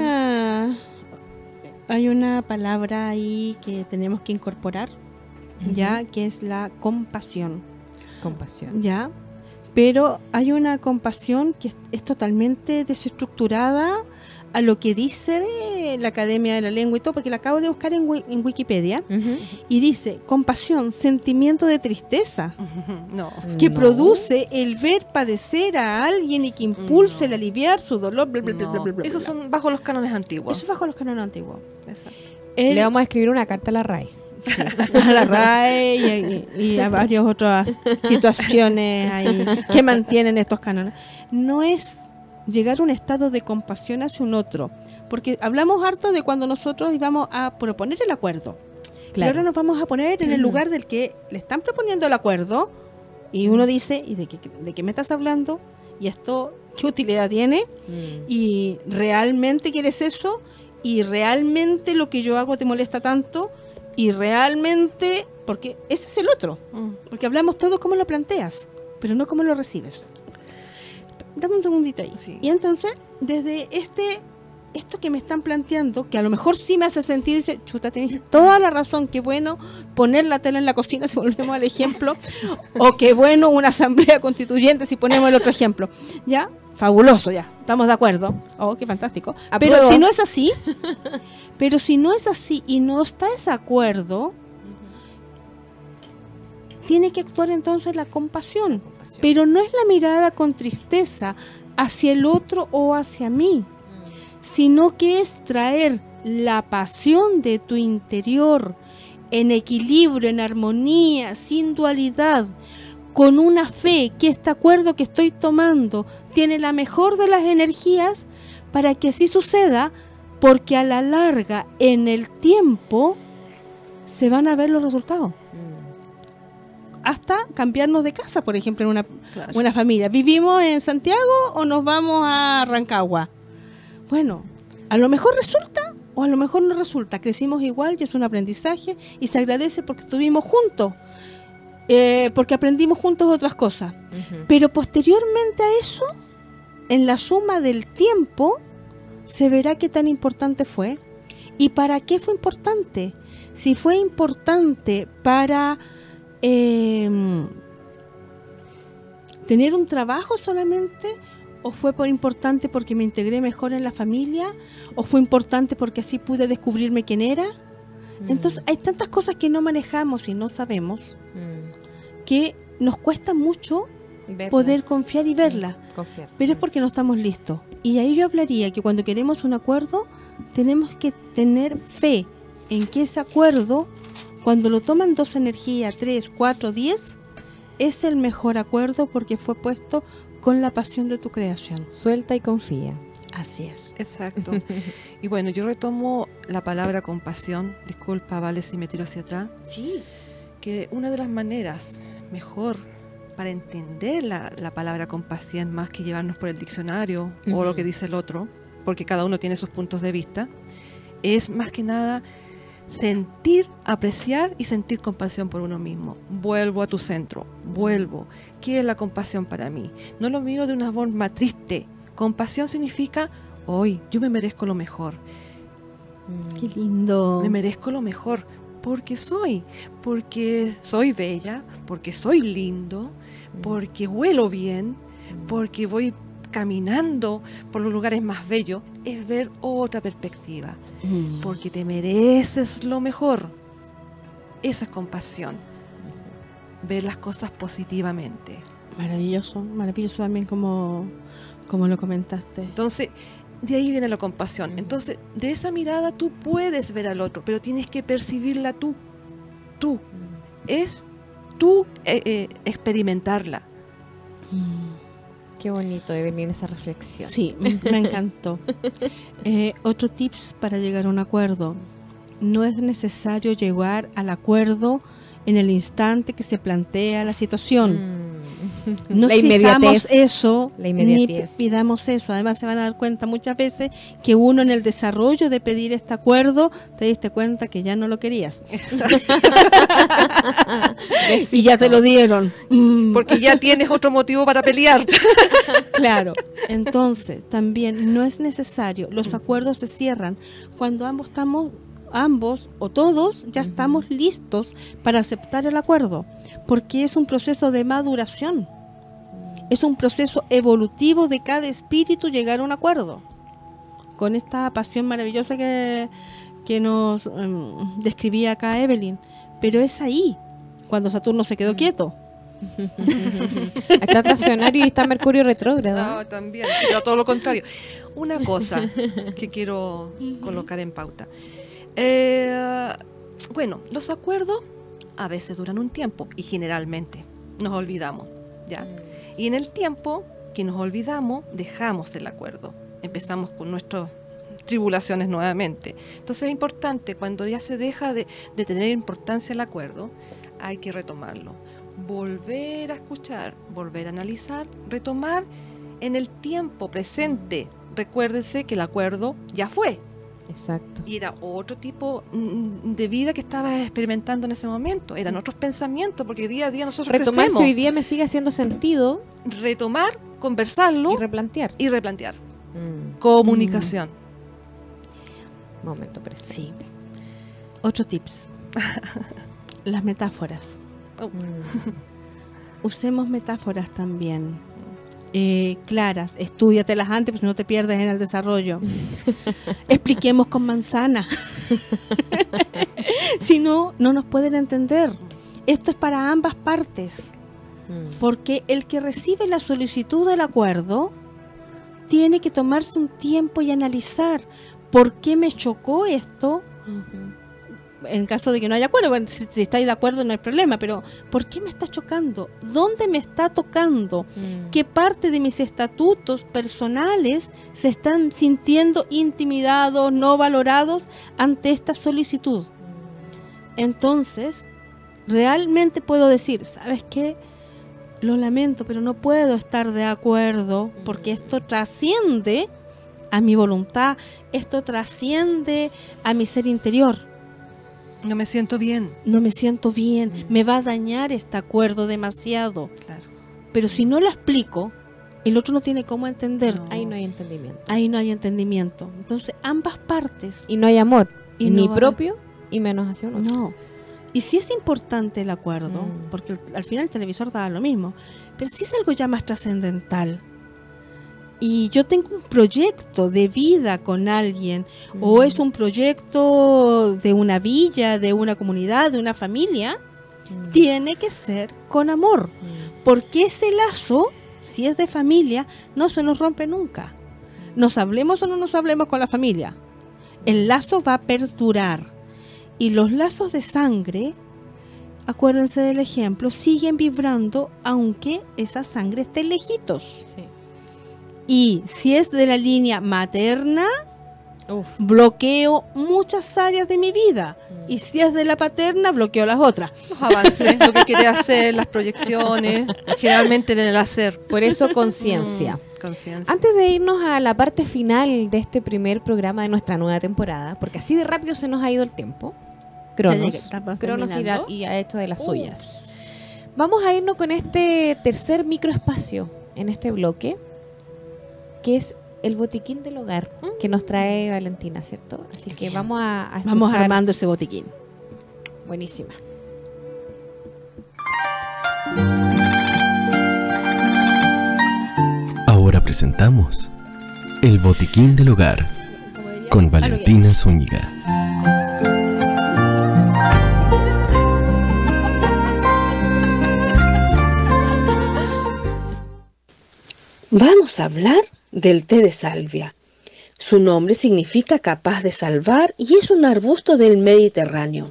Hay una palabra ahí que tenemos que incorporar, ya, que es la compasión. Compasión. Ya, pero hay una compasión que es totalmente desestructurada a lo que dice la Academia de la Lengua y todo, porque la acabo de buscar en Wikipedia, y dice, compasión, sentimiento de tristeza, No. que No. produce el ver padecer a alguien y que impulse el aliviar su dolor, bla, bla, bla, bla, bla, bla, Esos bla. son bajo los cánones antiguos. Eso es bajo los cánones antiguos. Exacto. El- Le vamos a escribir una carta a la RAE. a la RAE y a varias otras situaciones ahí que mantienen estos cánones. No es llegar a un estado de compasión hacia un otro, porque hablamos harto de cuando nosotros íbamos a proponer el acuerdo. Y ahora nos vamos a poner en el lugar del que le están proponiendo el acuerdo y uno dice, ¿y de qué me estás hablando? ¿Y esto qué utilidad tiene? ¿Y realmente quieres eso? ¿Y realmente lo que yo hago te molesta tanto? Y realmente, porque ese es el otro, porque hablamos todo como lo planteas, pero no como lo recibes. Dame un segundito ahí. Sí. Y entonces, desde esto que me están planteando, que a lo mejor sí me hace sentido, dice, chuta, tenés toda la razón, qué bueno poner la tela en la cocina si volvemos al ejemplo, o qué bueno una asamblea constituyente si ponemos el otro ejemplo. ¿Ya? Fabuloso, ya, estamos de acuerdo. Oh, qué fantástico. Apruebo. Pero si no es así, y no está ese acuerdo, tiene que actuar entonces la compasión. Pero no es la mirada con tristeza hacia el otro o hacia mí, sino que es traer la pasión de tu interior en equilibrio, en armonía, sin dualidad, con una fe que este acuerdo que estoy tomando tiene la mejor de las energías para que así suceda, porque a la larga, en el tiempo, se van a ver los resultados. Hasta cambiarnos de casa, por ejemplo, en una familia. ¿Vivimos en Santiago o nos vamos a Rancagua? Bueno, a lo mejor resulta o a lo mejor no resulta. Crecimos igual y es un aprendizaje y se agradece porque estuvimos juntos, porque aprendimos juntos otras cosas. Pero posteriormente a eso, en la suma del tiempo, se verá qué tan importante fue y para qué fue importante. Si fue importante para tener un trabajo solamente, o fue importante porque me integré mejor en la familia, o fue importante porque así pude descubrirme quién era. Entonces hay tantas cosas que no manejamos y no sabemos que nos cuesta mucho poder confiar y verla, Confiar. pero es porque no estamos listos. Y ahí yo hablaría que cuando queremos un acuerdo tenemos que tener fe en que ese acuerdo, cuando lo toman 2 energías, 3, 4, 10, es el mejor acuerdo porque fue puesto con la pasión de tu creación. Suelta y confía. Así es. Exacto. Y bueno, yo retomo la palabra compasión. Disculpa, Vale, si me tiro hacia atrás. Sí. Que una de las maneras mejor para entender la palabra compasión, más que llevarnos por el diccionario o lo que dice el otro, porque cada uno tiene sus puntos de vista, es más que nada sentir, apreciar y sentir compasión por uno mismo. Vuelvo a tu centro, vuelvo. ¿Qué es la compasión para mí? No lo miro de una forma triste. Compasión significa, hoy yo me merezco lo mejor. Qué lindo. Me merezco lo mejor porque soy bella, porque soy lindo, porque huelo bien, porque voy caminando por los lugares más bellos. Es ver otra perspectiva, porque te mereces lo mejor. Eso es compasión, ver las cosas positivamente. Maravilloso, maravilloso también como lo comentaste. Entonces, de ahí viene la compasión. Entonces, de esa mirada tú puedes ver al otro, pero tienes que percibirla tú. Es tú experimentarla. Qué bonito de venir esa reflexión. Sí, me encantó. Otro tips para llegar a un acuerdo. No es necesario llegar al acuerdo en el instante que se plantea la situación. No La exijamos inmediatez. eso, La ni inmediatez. pidamos eso. Además se van a dar cuenta muchas veces que uno en el desarrollo de pedir este acuerdo te diste cuenta que ya no lo querías. Y ya te lo dieron. Porque ya tienes otro motivo para pelear. Claro. Entonces, también no es necesario. Los acuerdos se cierran cuando ambos o todos ya estamos listos para aceptar el acuerdo, porque es un proceso de maduración. Es un proceso evolutivo de cada espíritu llegar a un acuerdo. Con esta pasión maravillosa que nos describía acá Evelyn. Pero es ahí, cuando Saturno se quedó quieto. Está estacionario y está Mercurio retrógrado. No, también, pero todo lo contrario. Una cosa que quiero colocar en pauta. Bueno, los acuerdos a veces duran un tiempo y generalmente nos olvidamos, ¿ya? Y en el tiempo que nos olvidamos, dejamos el acuerdo. Empezamos con nuestras tribulaciones nuevamente. Entonces es importante, cuando ya se deja de tener importancia el acuerdo, hay que retomarlo. Volver a escuchar, volver a analizar, retomar en el tiempo presente. Recuérdese que el acuerdo ya fue. Exacto. Y era otro tipo de vida que estabas experimentando en ese momento. Eran otros pensamientos, porque día a día nosotros Retomar si crecemos. hoy día me sigue haciendo sentido Retomar, conversarlo y replantear. y replantear. Comunicación. Momento presente. Otro tips. Las metáforas. Oh. Usemos metáforas también. Claras, estúdiatelas antes, pues si no te pierdes en el desarrollo. Expliquemos con manzana. Si no, no nos pueden entender. Esto es para ambas partes. Porque el que recibe la solicitud del acuerdo tiene que tomarse un tiempo y analizar por qué me chocó esto. En caso de que no haya acuerdo, bueno, si estáis de acuerdo no hay problema, pero ¿por qué me está chocando? ¿Dónde me está tocando? ¿Qué parte de mis estatutos personales se están sintiendo intimidados, no valorados ante esta solicitud? Entonces, realmente puedo decir, ¿sabes qué? Lo lamento, pero no puedo estar de acuerdo porque esto trasciende a mi voluntad, esto trasciende a mi ser interior. No me siento bien. No me siento bien, me va a dañar este acuerdo demasiado. Claro. Pero si no lo explico, el otro no tiene cómo entender. No. Ahí no hay entendimiento. Ahí no hay entendimiento. Entonces, ambas partes. Y no hay amor. Y Ni no va- propio y menos hacia uno. No. Y si es importante el acuerdo, porque al final el televisor daba lo mismo, pero si es algo ya más trascendental, y yo tengo un proyecto de vida con alguien, o es un proyecto de una villa, de una comunidad, de una familia, tiene que ser con amor, porque ese lazo, si es de familia, no se nos rompe nunca. Nos hablemos o no nos hablemos con la familia, el lazo va a perdurar. Y los lazos de sangre, acuérdense del ejemplo, siguen vibrando aunque esa sangre esté lejitos. Sí. Y si es de la línea materna, Uf. bloqueo muchas áreas de mi vida. Y si es de la paterna, bloqueo las otras. Los avances, lo que quiere hacer, las proyecciones, generalmente en el hacer. Por eso conciencia. Conciencia. Antes de irnos a la parte final de este primer programa de nuestra nueva temporada, porque así de rápido se nos ha ido el tiempo, Cronos. estamos Cronos terminando. y ha hecho de las suyas. Vamos a irnos con este tercer microespacio en este bloque, que es el botiquín del hogar, que nos trae Valentina, ¿cierto? Así que vamos a Vamos escuchar. armando ese botiquín. Buenísima. Ahora presentamos El Botiquín del Hogar con Valentina Zúñiga. Vamos a hablar del té de salvia. Su nombre significa capaz de salvar y es un arbusto del Mediterráneo.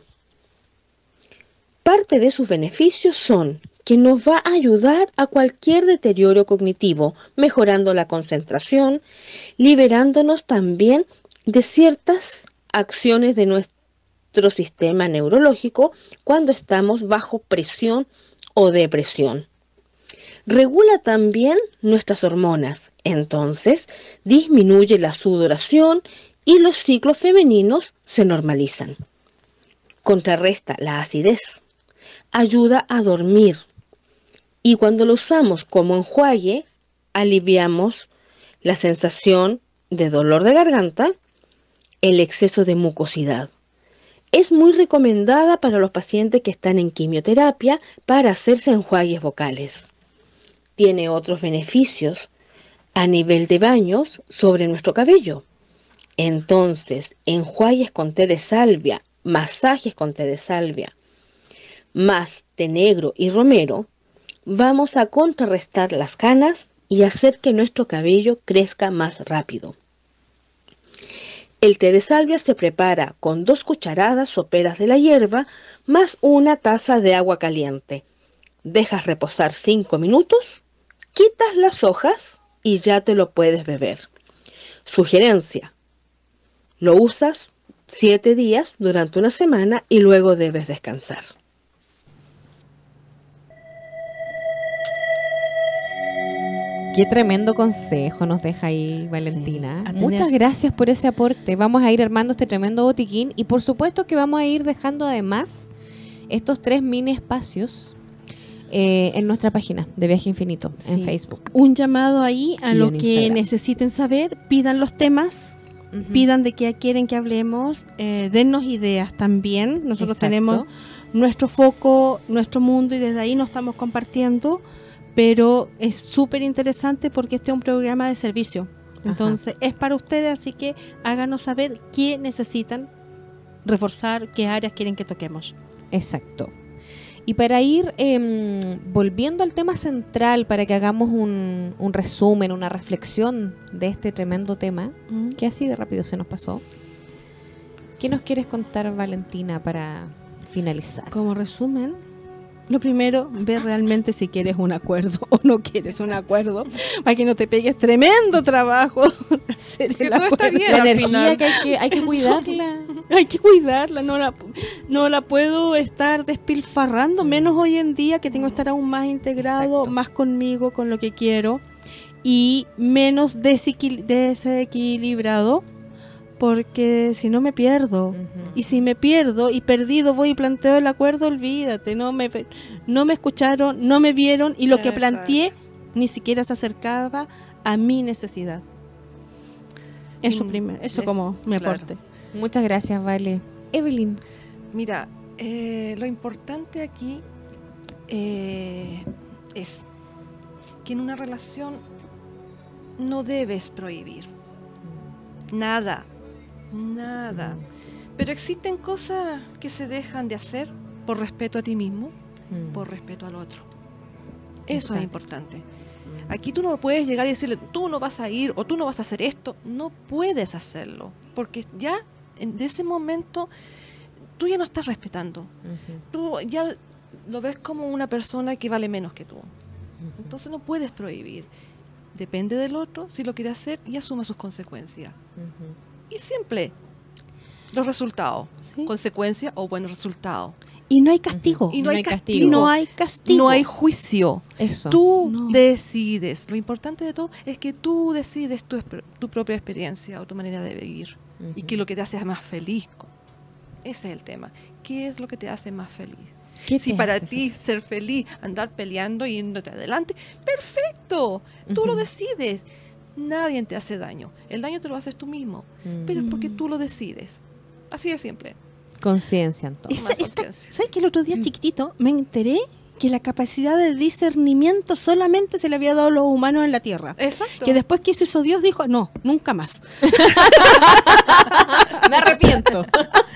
Parte de sus beneficios son que nos va a ayudar a cualquier deterioro cognitivo, mejorando la concentración, liberándonos también de ciertas acciones de nuestro sistema neurológico cuando estamos bajo presión o depresión. Regula también nuestras hormonas, entonces disminuye la sudoración y los ciclos femeninos se normalizan. Contrarresta la acidez, ayuda a dormir y cuando lo usamos como enjuague, aliviamos la sensación de dolor de garganta, el exceso de mucosidad. Es muy recomendada para los pacientes que están en quimioterapia para hacerse enjuagues vocales. Tiene otros beneficios a nivel de baños sobre nuestro cabello. Entonces, enjuagues con té de salvia, masajes con té de salvia, más té negro y romero, vamos a contrarrestar las canas y hacer que nuestro cabello crezca más rápido. El té de salvia se prepara con 2 cucharadas soperas de la hierba más 1 taza de agua caliente. Dejas reposar 5 minutos, quitas las hojas y ya te lo puedes beber. Sugerencia: lo usas 7 días durante una semana y luego debes descansar. Qué tremendo consejo nos deja ahí Valentina. Sí, a Muchas tener- gracias por ese aporte. Vamos a ir armando este tremendo botiquín y por supuesto que vamos a ir dejando además estos 3 mini espacios en nuestra página de Viaje Infinito en Sí. Facebook. Un llamado ahí a Y lo en que Instagram. necesiten saber, pidan los temas, Ujú. pidan de qué quieren que hablemos, dennos ideas también. Nosotros Exacto. tenemos nuestro foco, nuestro mundo y desde ahí nos estamos compartiendo, pero es súper interesante porque este es un programa de servicio. Entonces es para ustedes, así que háganos saber qué necesitan reforzar, qué áreas quieren que toquemos. Exacto. Y para ir volviendo al tema central, para que hagamos un resumen, una reflexión de este tremendo tema, que así de rápido se nos pasó. ¿Qué nos quieres contar, Valentina, para finalizar? Como resumen, lo primero, ver realmente si quieres un acuerdo o no quieres un acuerdo, para que no te pegues tremendo trabajo de hacer Que el todo está acuerdo. bien. La al energía final. que hay que cuidarla. Hay que cuidarla, no la puedo estar despilfarrando, menos hoy en día que tengo que estar aún más integrado, Exacto. más conmigo, con lo que quiero, y menos desequilibrado, porque si no me pierdo. Ujú. Y si me pierdo y perdido voy y planteo el acuerdo, olvídate, no me escucharon, no me vieron y lo que Exacto. planteé ni siquiera se acercaba a mi necesidad. Eso primero, eso como mi claro. aporte. Muchas gracias, Vale. Evelyn. Mira, lo importante aquí es que en una relación no debes prohibir nada, nada. Pero existen cosas que se dejan de hacer por respeto a ti mismo, por respeto al otro. Eso Exacto. es importante. Aquí tú no puedes llegar y decirle, tú no vas a ir o tú no vas a hacer esto. No puedes hacerlo, porque ya de ese momento tú ya no estás respetando. Ujú. Tú ya lo ves como una persona que vale menos que tú. Entonces no puedes prohibir. Depende del otro si lo quiere hacer y asuma sus consecuencias. Ujú. Y simple. Los resultados. Sí. Consecuencia o buenos resultados. Y no hay castigo. Y no hay castigo. No hay castigo. No hay juicio. Eso. Tú No. decides. Lo importante de todo es que tú decides tu propia experiencia o tu manera de vivir. Y que lo que te hace más feliz. Ese es el tema. ¿Qué es lo que te hace más feliz? ¿Qué Si te para hace ti ser feliz, andar peleando y yéndote adelante, perfecto, tú lo decides. Nadie te hace daño. El daño te lo haces tú mismo, pero es porque tú lo decides. Así de simple. Conciencia, entonces. Más conciencia. ¿Sabes que el otro día chiquitito me enteré que la capacidad de discernimiento solamente se le había dado a los humanos en la Tierra? Exacto. Que después que eso hizo Dios dijo, no, nunca más. Me arrepiento.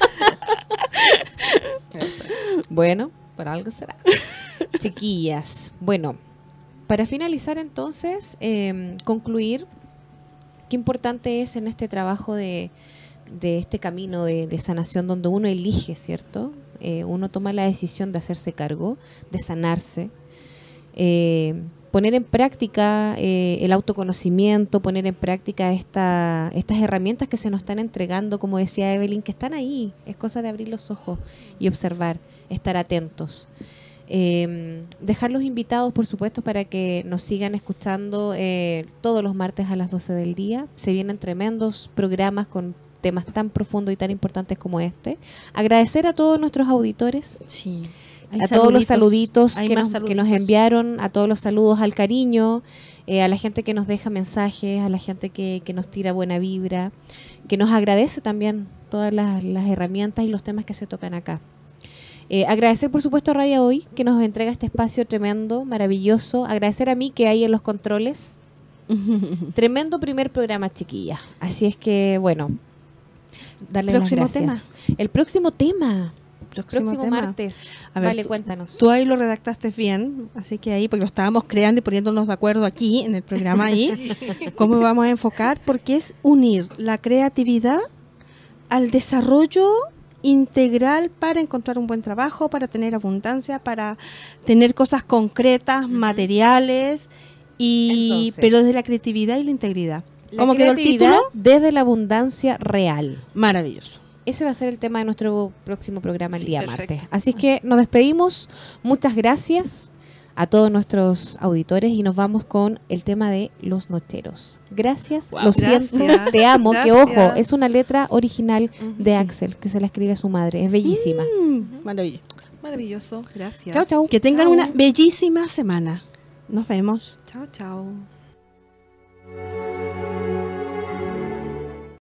Bueno, por algo será. Chiquillas, bueno, para finalizar entonces, concluir qué importante es en este trabajo de este camino de sanación donde uno elige, ¿cierto? Uno toma la decisión de hacerse cargo, de sanarse, poner en práctica el autoconocimiento, poner en práctica estas herramientas que se nos están entregando, como decía Evelyn, que están ahí. Es cosa de abrir los ojos y observar, estar atentos. Dejar los invitados, por supuesto, para que nos sigan escuchando todos los martes a las 12 del día. Se vienen tremendos programas con temas tan profundos y tan importantes como este. Agradecer a todos nuestros auditores. Sí. A todos los saluditos hay que más nos enviaron, a todos los saludos al cariño, a la gente que nos deja mensajes, a la gente que nos tira buena vibra, que nos agradece también todas las herramientas y los temas que se tocan acá. Agradecer, por supuesto, a Radio Hoy, que nos entrega este espacio tremendo, maravilloso. Agradecer a mí, que hay en los controles. Tremendo primer programa, chiquillas. Así es que, bueno, darle las gracias. El próximo tema. Próximo martes. A ver, vale, cuéntanos. Tú ahí lo redactaste bien, así que ahí, porque lo estábamos creando y poniéndonos de acuerdo aquí en el programa ahí, cómo vamos a enfocar, porque es unir la creatividad al desarrollo integral para encontrar un buen trabajo, para tener abundancia, para tener cosas concretas, materiales, Entonces, pero desde la creatividad y la integridad. La ¿Cómo quedó el creatividad título? desde la abundancia real. Maravilloso. Ese va a ser el tema de nuestro próximo programa el Sí, día perfecto. martes. Así es que nos despedimos. Muchas gracias a todos nuestros auditores y nos vamos con el tema de los nocheros. Gracias, Wow, lo gracias. siento, te amo, que Gracias. ojo, es una letra original de Sí. Axel, que se la escribe a su madre, es bellísima. Maravilla. Maravilloso. Gracias. Chau, chau. Que tengan Chao. una bellísima semana. Nos vemos. Chao, chao.